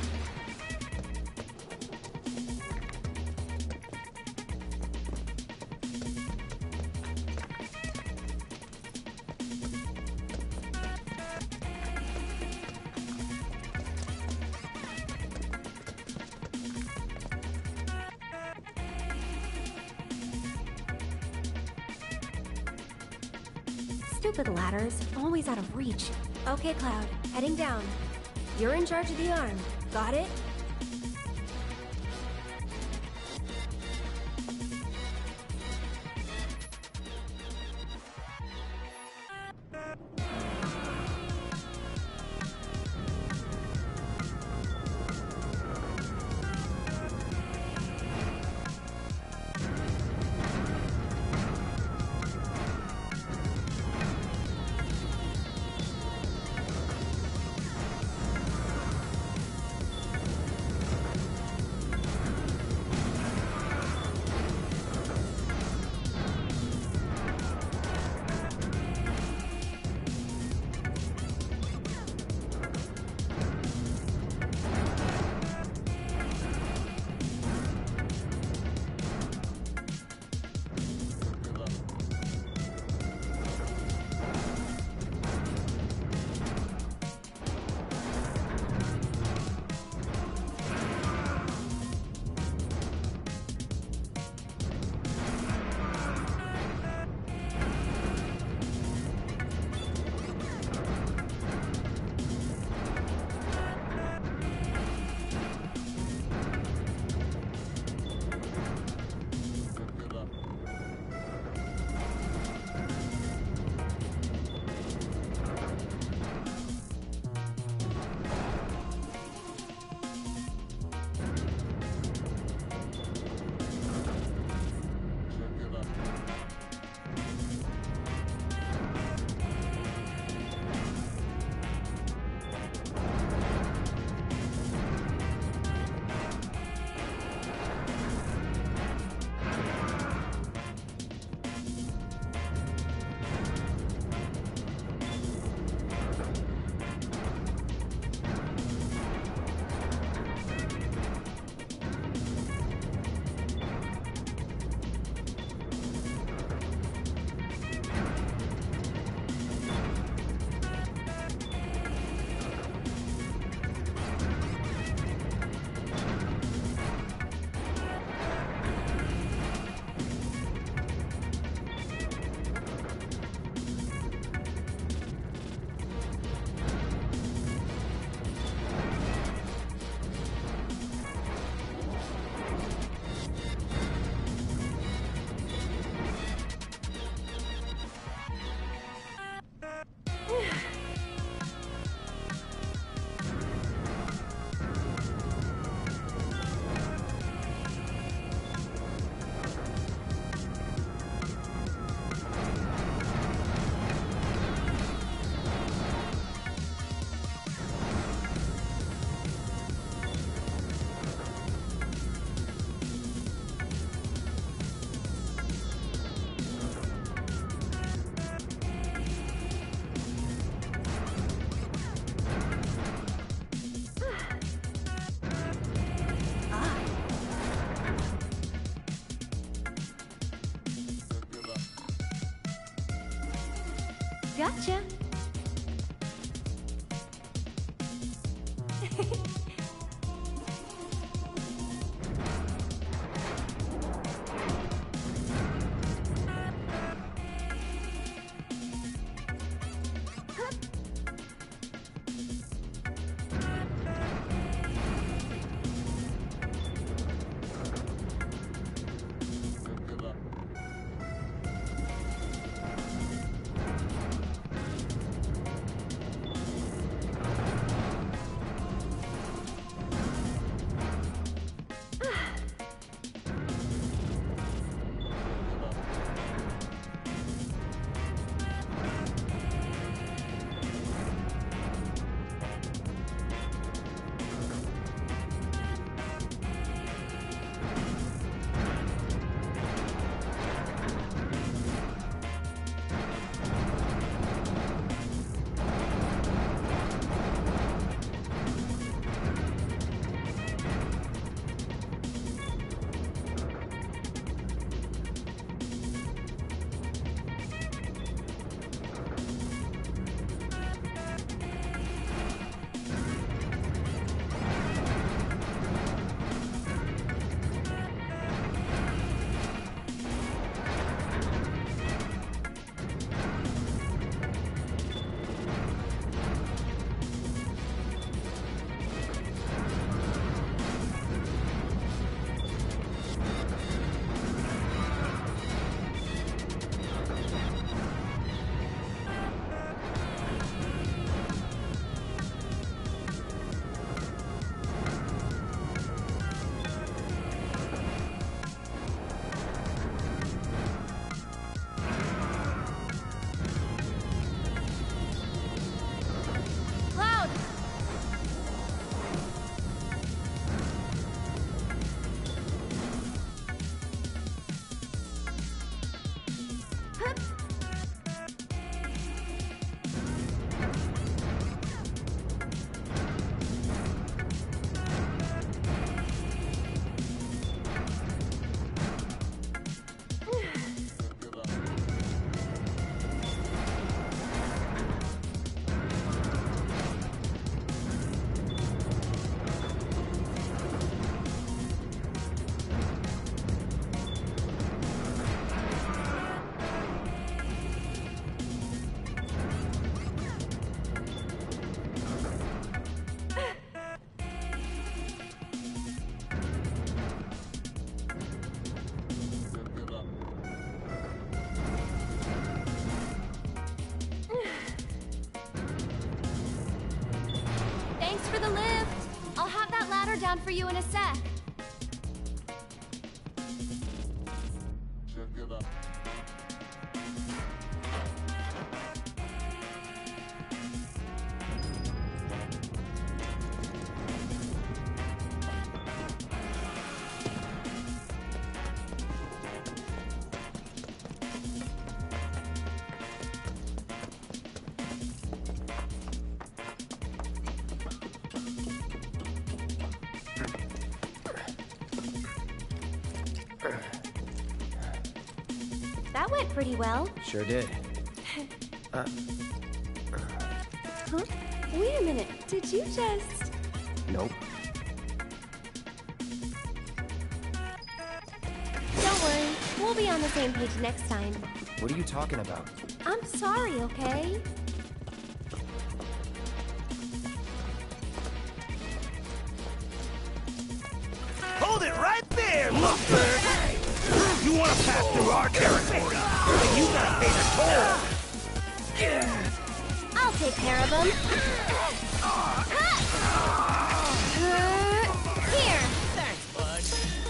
Stupid ladders, always out of reach. Okay, Cloud, heading down. You're in charge of the arm. Got it? Gotcha. down for you in a sec. That went pretty well. Sure did. Uh, Huh? Wait a minute. Did you just... nope. Don't worry. We'll be on the same page next time. What are you talking about? I'm sorry, okay? Hold it right there, Muffbird! You want to pass through our territory, then you gotta pay the toll! I'll take care of them. Here. Thanks, bud.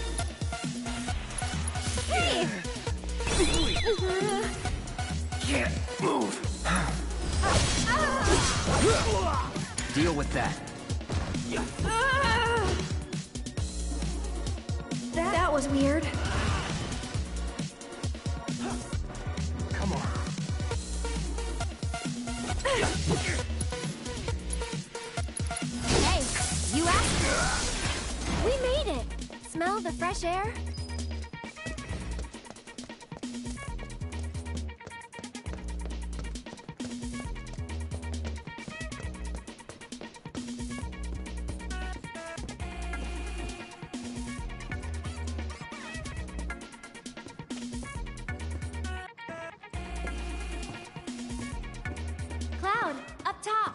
Hey. Can't move. Deal with that. That, that was weird. Come on. Hey, you asked. We made it. Smell the fresh air? Cloud, up top.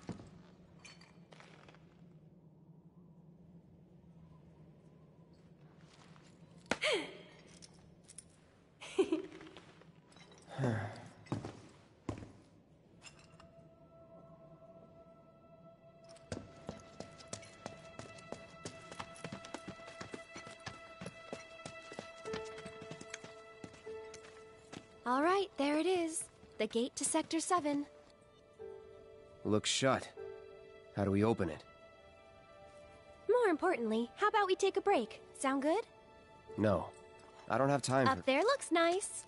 All right, there it is. The gate to Sector seven. Looks shut. How do we open it? More importantly, how about we take a break? Sound good? No. I don't have time Up for... there looks nice.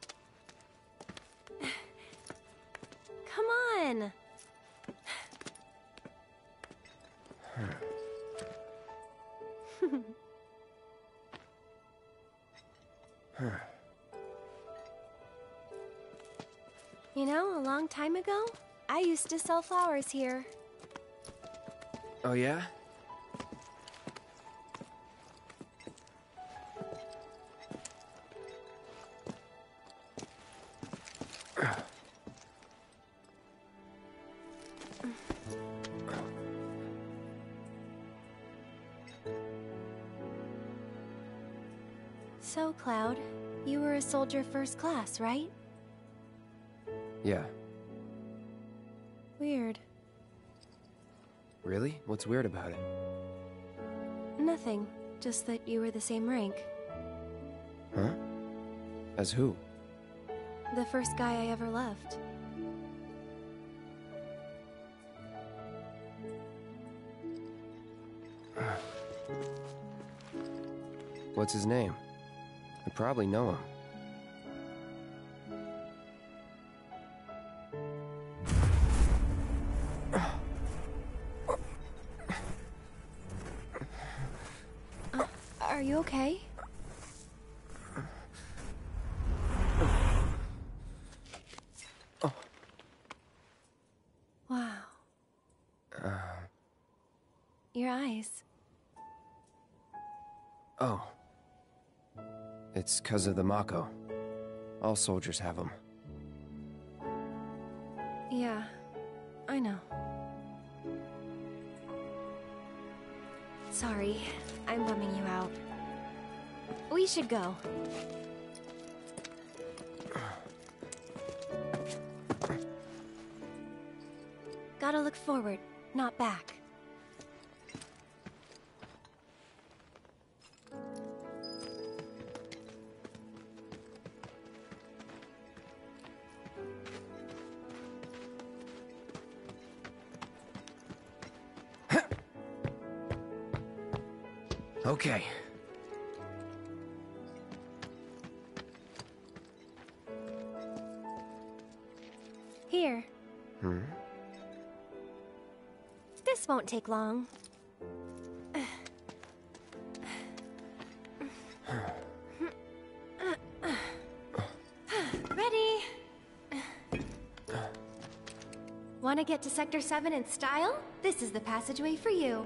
Come on. You know, a long time ago, I used to sell flowers here. Oh, yeah? So, Cloud, you were a soldier first class, right? Yeah. Weird. Really? What's weird about it? Nothing. Just that you were the same rank. Huh? As who? The first guy I ever loved. What's his name? I probably know him. Uh, are you okay? Oh. Wow. Uh, Your eyes. oh. It's because of the Mako. All soldiers have them. Yeah, I know. Sorry, I'm bumming you out. We should go. Gotta look forward, not back. Okay. Here. Hmm? This won't take long. Ready? Want to get to Sector seven in style? This is the passageway for you.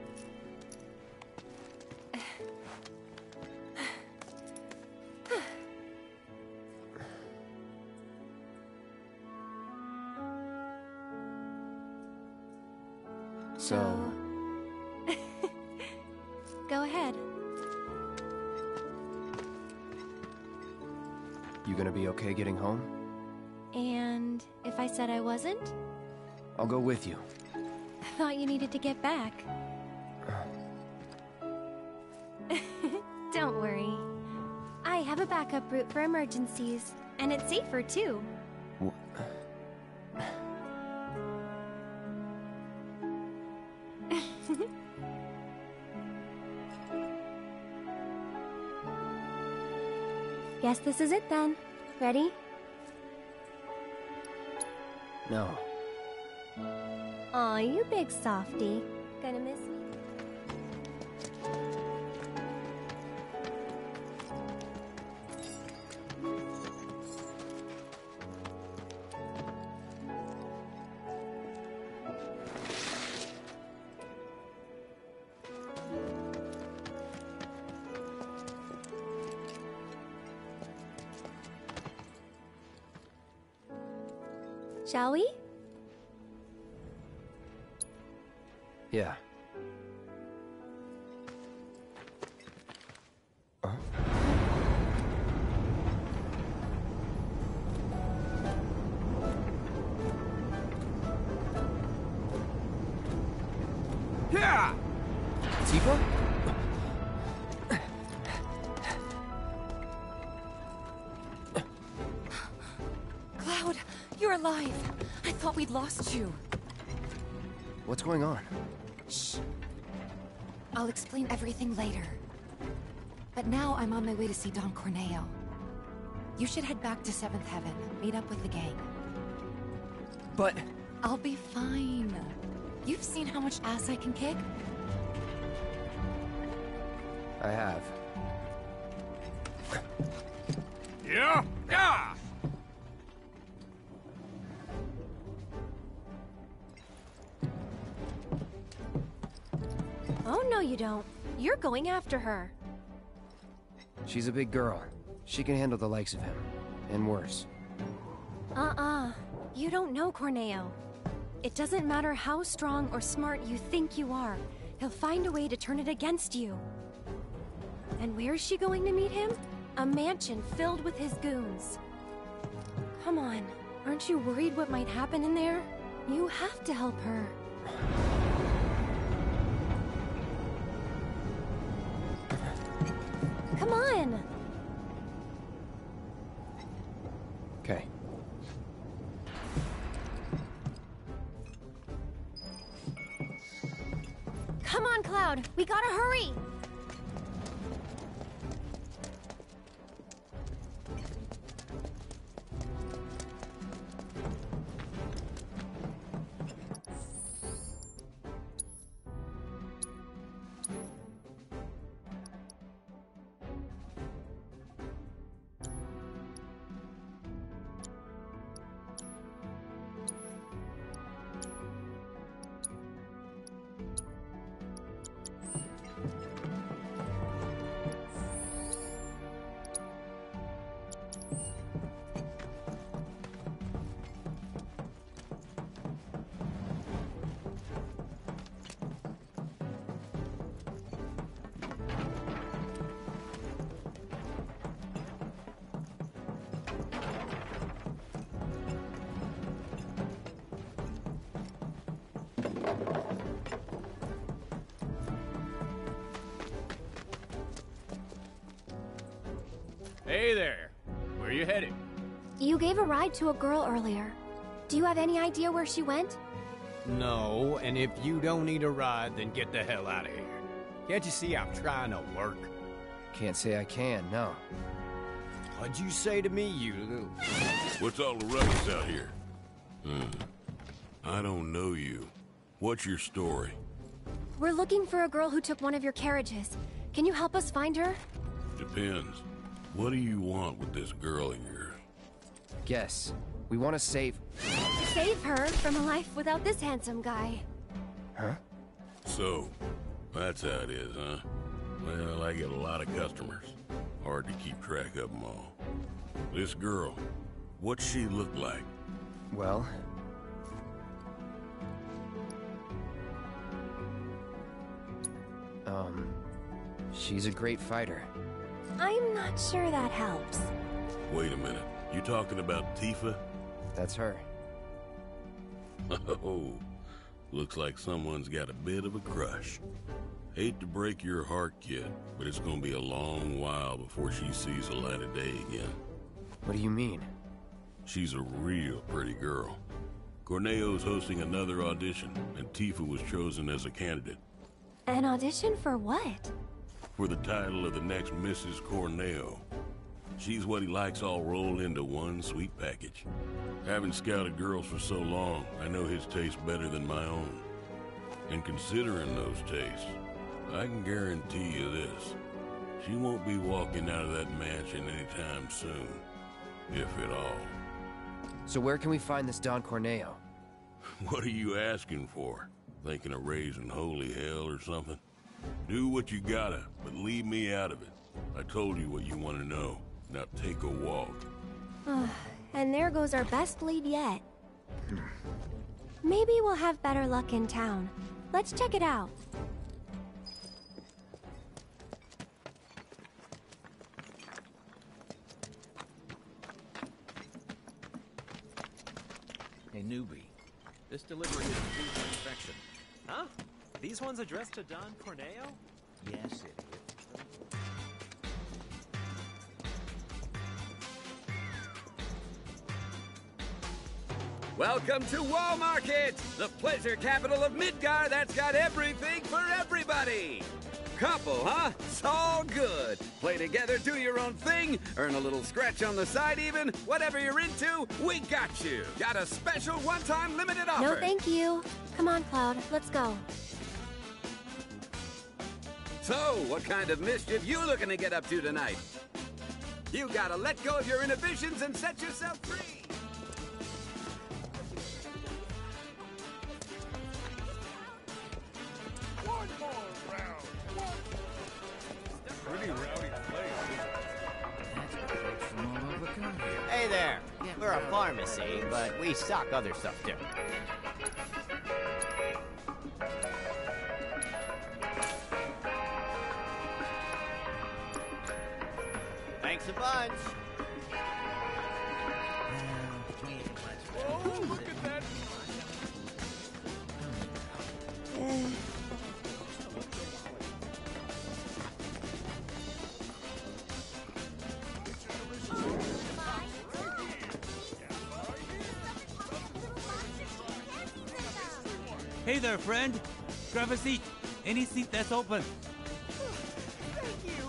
So... Go ahead. You gonna be okay getting home? And if I said I wasn't? I'll go with you. I thought you needed to get back. Don't worry. I have a backup route for emergencies, and it's safer too. Guess this is it then. Ready? No. Aw, you big softy. Gonna miss me? Shall we? Yeah. Uh. Yeah! Tifa? Cloud, you're alive. I thought we'd lost you. What's going on? Shh. I'll explain everything later. But now I'm on my way to see Don Corneo. You should head back to Seventh Heaven, meet up with the gang. But... I'll be fine. You've seen how much ass I can kick? I have. Yeah? Yeah! Oh, no you don't. You're going after her. She's a big girl. She can handle the likes of him. And worse. Uh-uh. You don't know Corneo. It doesn't matter how strong or smart you think you are. He'll find a way to turn it against you. And where is she going to meet him? A mansion filled with his goons. Come on. Aren't you worried what might happen in there? You have to help her. Come on! Okay. Come on, Cloud! We gotta hurry! Hey there. Where you headed? You gave a ride to a girl earlier. Do you have any idea where she went? No, and if you don't need a ride, then get the hell out of here. Can't you see I'm trying to work? Can't say I can, no. What'd you say to me, you little... What's all the ruckus out here? Hmm. I don't know you. What's your story? We're looking for a girl who took one of your carriages. Can you help us find her? Depends. What do you want with this girl of yours? Guess. We want to save... Save her from a life without this handsome guy. Huh? So, that's how it is, huh? Well, I get a lot of customers. Hard to keep track of them all. This girl, what's she look like? Well... Um... She's a great fighter. I'm not sure that helps. Wait a minute. You talking about Tifa? That's her. Oh, looks like someone's got a bit of a crush. Hate to break your heart, kid, but it's gonna be a long while before she sees the light of day again. What do you mean? She's a real pretty girl. Corneo's hosting another audition, and Tifa was chosen as a candidate. An audition for what? For the title of the next Missus Corneo. She's what he likes all rolled into one sweet package. Having scouted girls for so long, I know his taste better than my own. And considering those tastes, I can guarantee you this. She won't be walking out of that mansion anytime soon. If at all. So where can we find this Don Corneo? What are you asking for? Thinking of raising holy hell or something? Do what you gotta, but leave me out of it. I told you what you want to know. Now take a walk. And there goes our best lead yet. Maybe we'll have better luck in town. Let's check it out. Hey, newbie. This delivery is due for inspection. Huh? These ones addressed to Don Corneo? Yes, it is. Welcome to Wall Market, the pleasure capital of Midgar that's got everything for everybody. Couple, huh? It's all good. Play together, do your own thing, earn a little scratch on the side even. Whatever you're into, we got you. Got a special one-time limited offer. No, thank you. Come on, Cloud. Let's go. So, what kind of mischief you looking to get up to tonight? You gotta let go of your inhibitions and set yourself free. One more round. One. Pretty rowdy place. Hey there. We're a pharmacy, but we stock other stuff too. Thanks a bunch. Oh, look at that. Hey there, friend. Grab a seat. Any seat that's open. Thank you.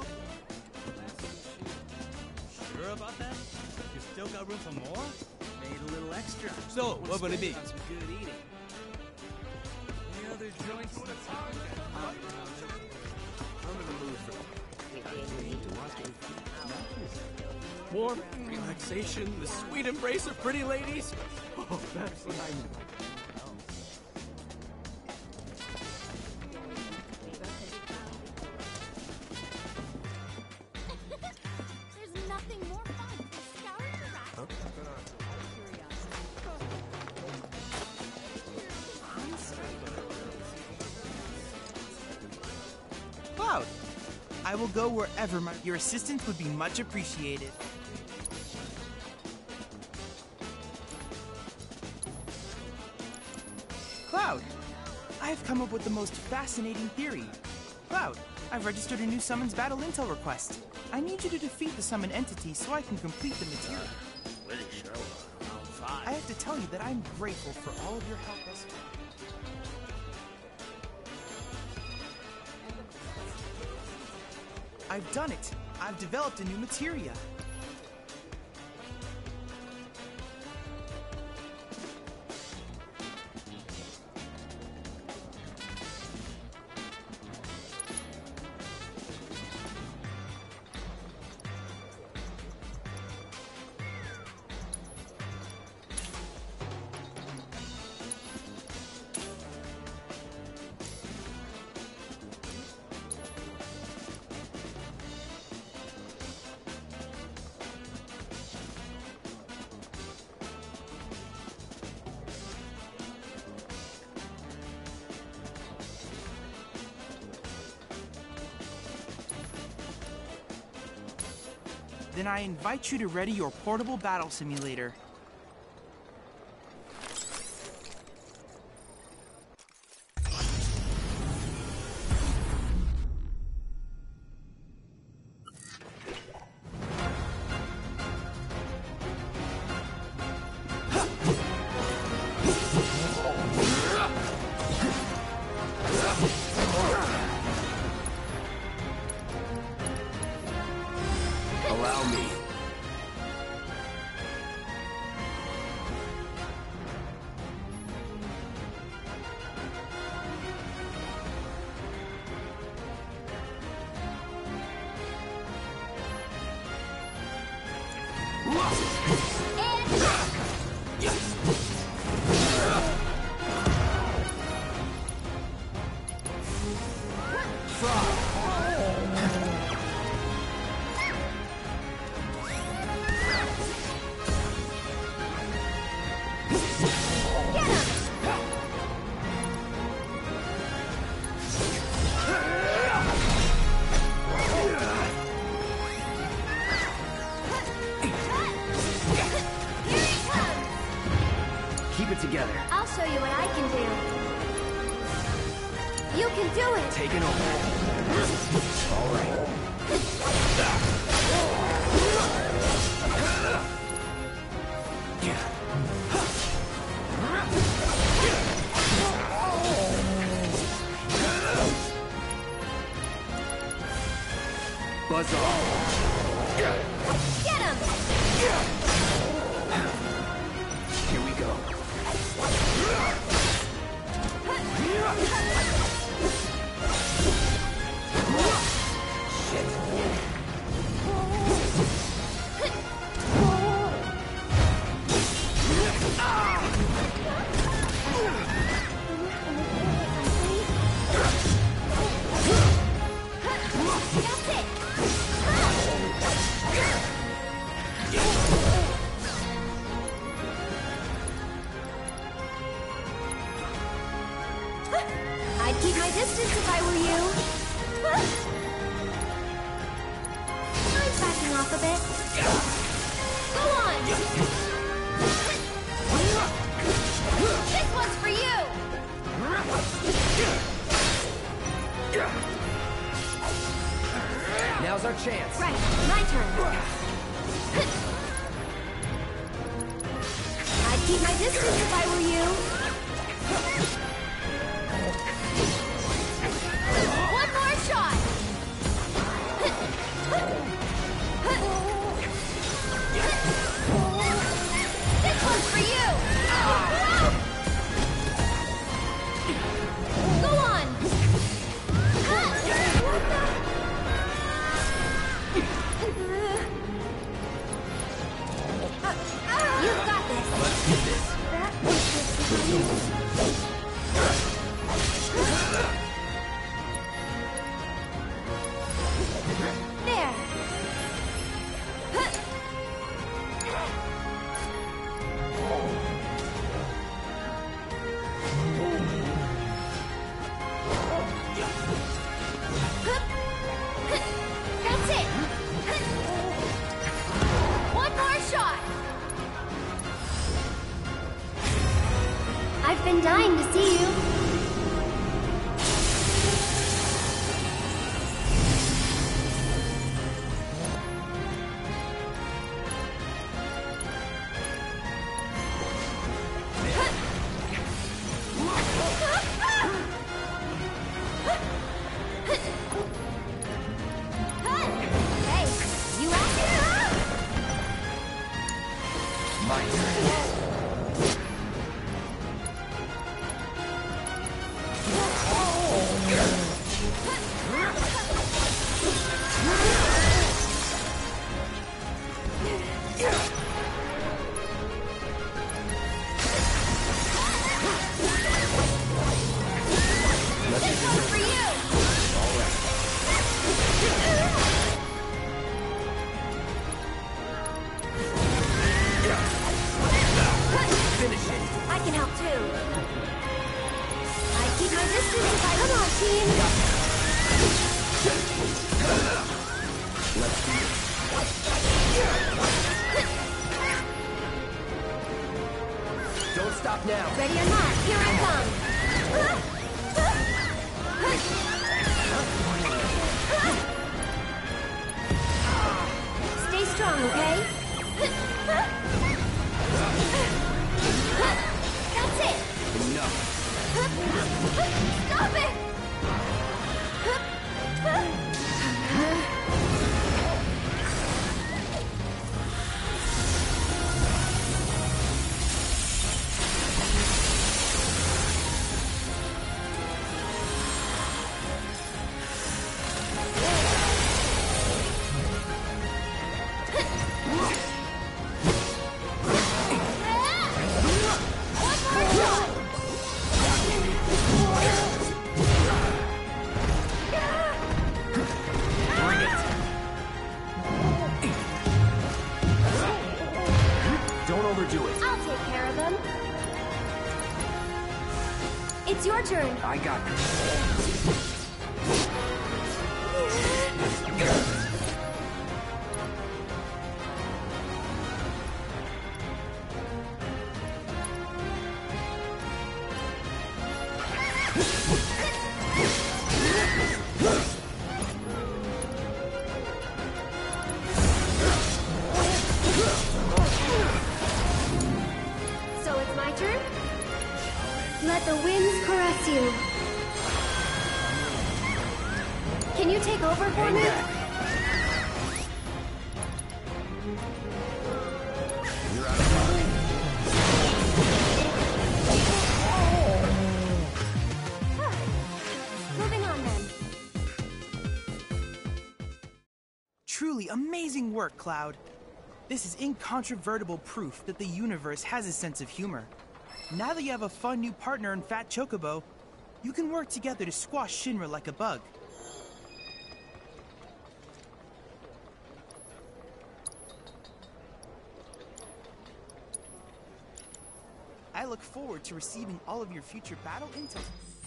Sure about that? You still got room for more? Made a little extra. So, what would it be? On some good eating. Any other joints in the town? I'm in the mood for warmth, relaxation, the sweet embrace of pretty ladies. Oh, that's what I know. There's nothing more fun than scouring the Cloud, I will go wherever my your assistance would be much appreciated. Cloud, I have come up with the most fascinating theory. Cloud, I've registered a new summons battle intel request. I need you to defeat the summon entity so I can complete the material. I have to tell you that I'm grateful for all of your help thus far. I've done it. I've developed a new materia. Then I invite you to ready your portable battle simulator. Allow me. Keep it together. I'll show you what I can do. You can do it! Taking over. All right. Buzz off. Get him! Here we go. I'd keep my distance if I were you. I'm backing off a bit. Go on! This one's for you! Now's our chance. Right, my turn. I'd keep my distance if I were you. One more shot! This one's for you! Go on! You've got this! Let's do this. There! That's it! One more shot! I've been dying to see you. I can help too. I keep my distance if I... Come on, team! Let's do this. Don't stop now. Ready or not, here I come! Stay strong, okay? That's it! Enough. Stop it! It's your turn. I got this. So it's my turn? Let the winds caress you. Can you take over for me? Moving on then. Truly amazing work, Cloud. This is incontrovertible proof that the universe has a sense of humor. Now that you have a fun new partner in Fat Chocobo, you can work together to squash Shinra like a bug. I look forward to receiving all of your future battle intel.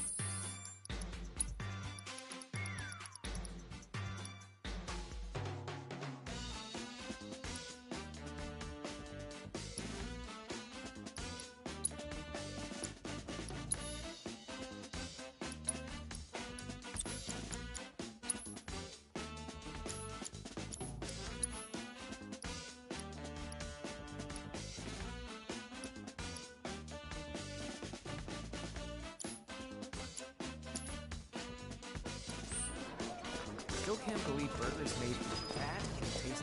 Still can't believe burgers made from that can taste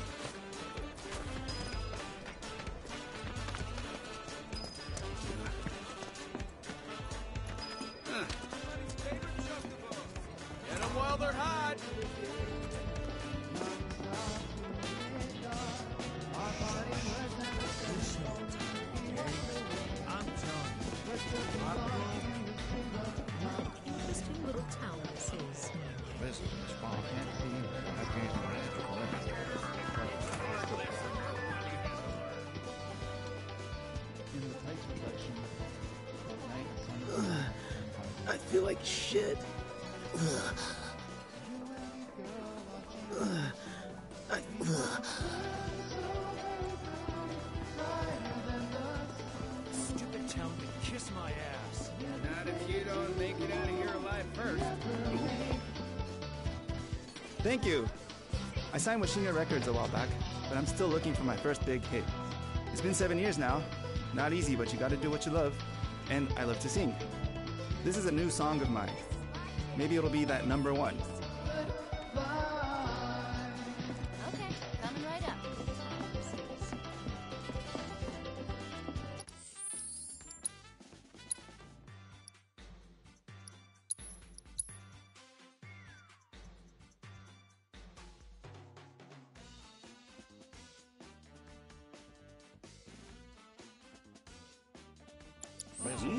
Get them while they're hot. I'm telling you. Interesting little town this is. This is a small entity. I can't I feel like shit. Ugh. Ugh. I, ugh. Stupid town can kiss my ass. Not if you don't make it out of here alive first. Thank you. I signed with Shinra Records a while back, but I'm still looking for my first big hit. It's been seven years now. Not easy, but you gotta do what you love. And I love to sing. This is a new song of mine. Maybe it'll be that number one. Okay, coming right up. Hmm?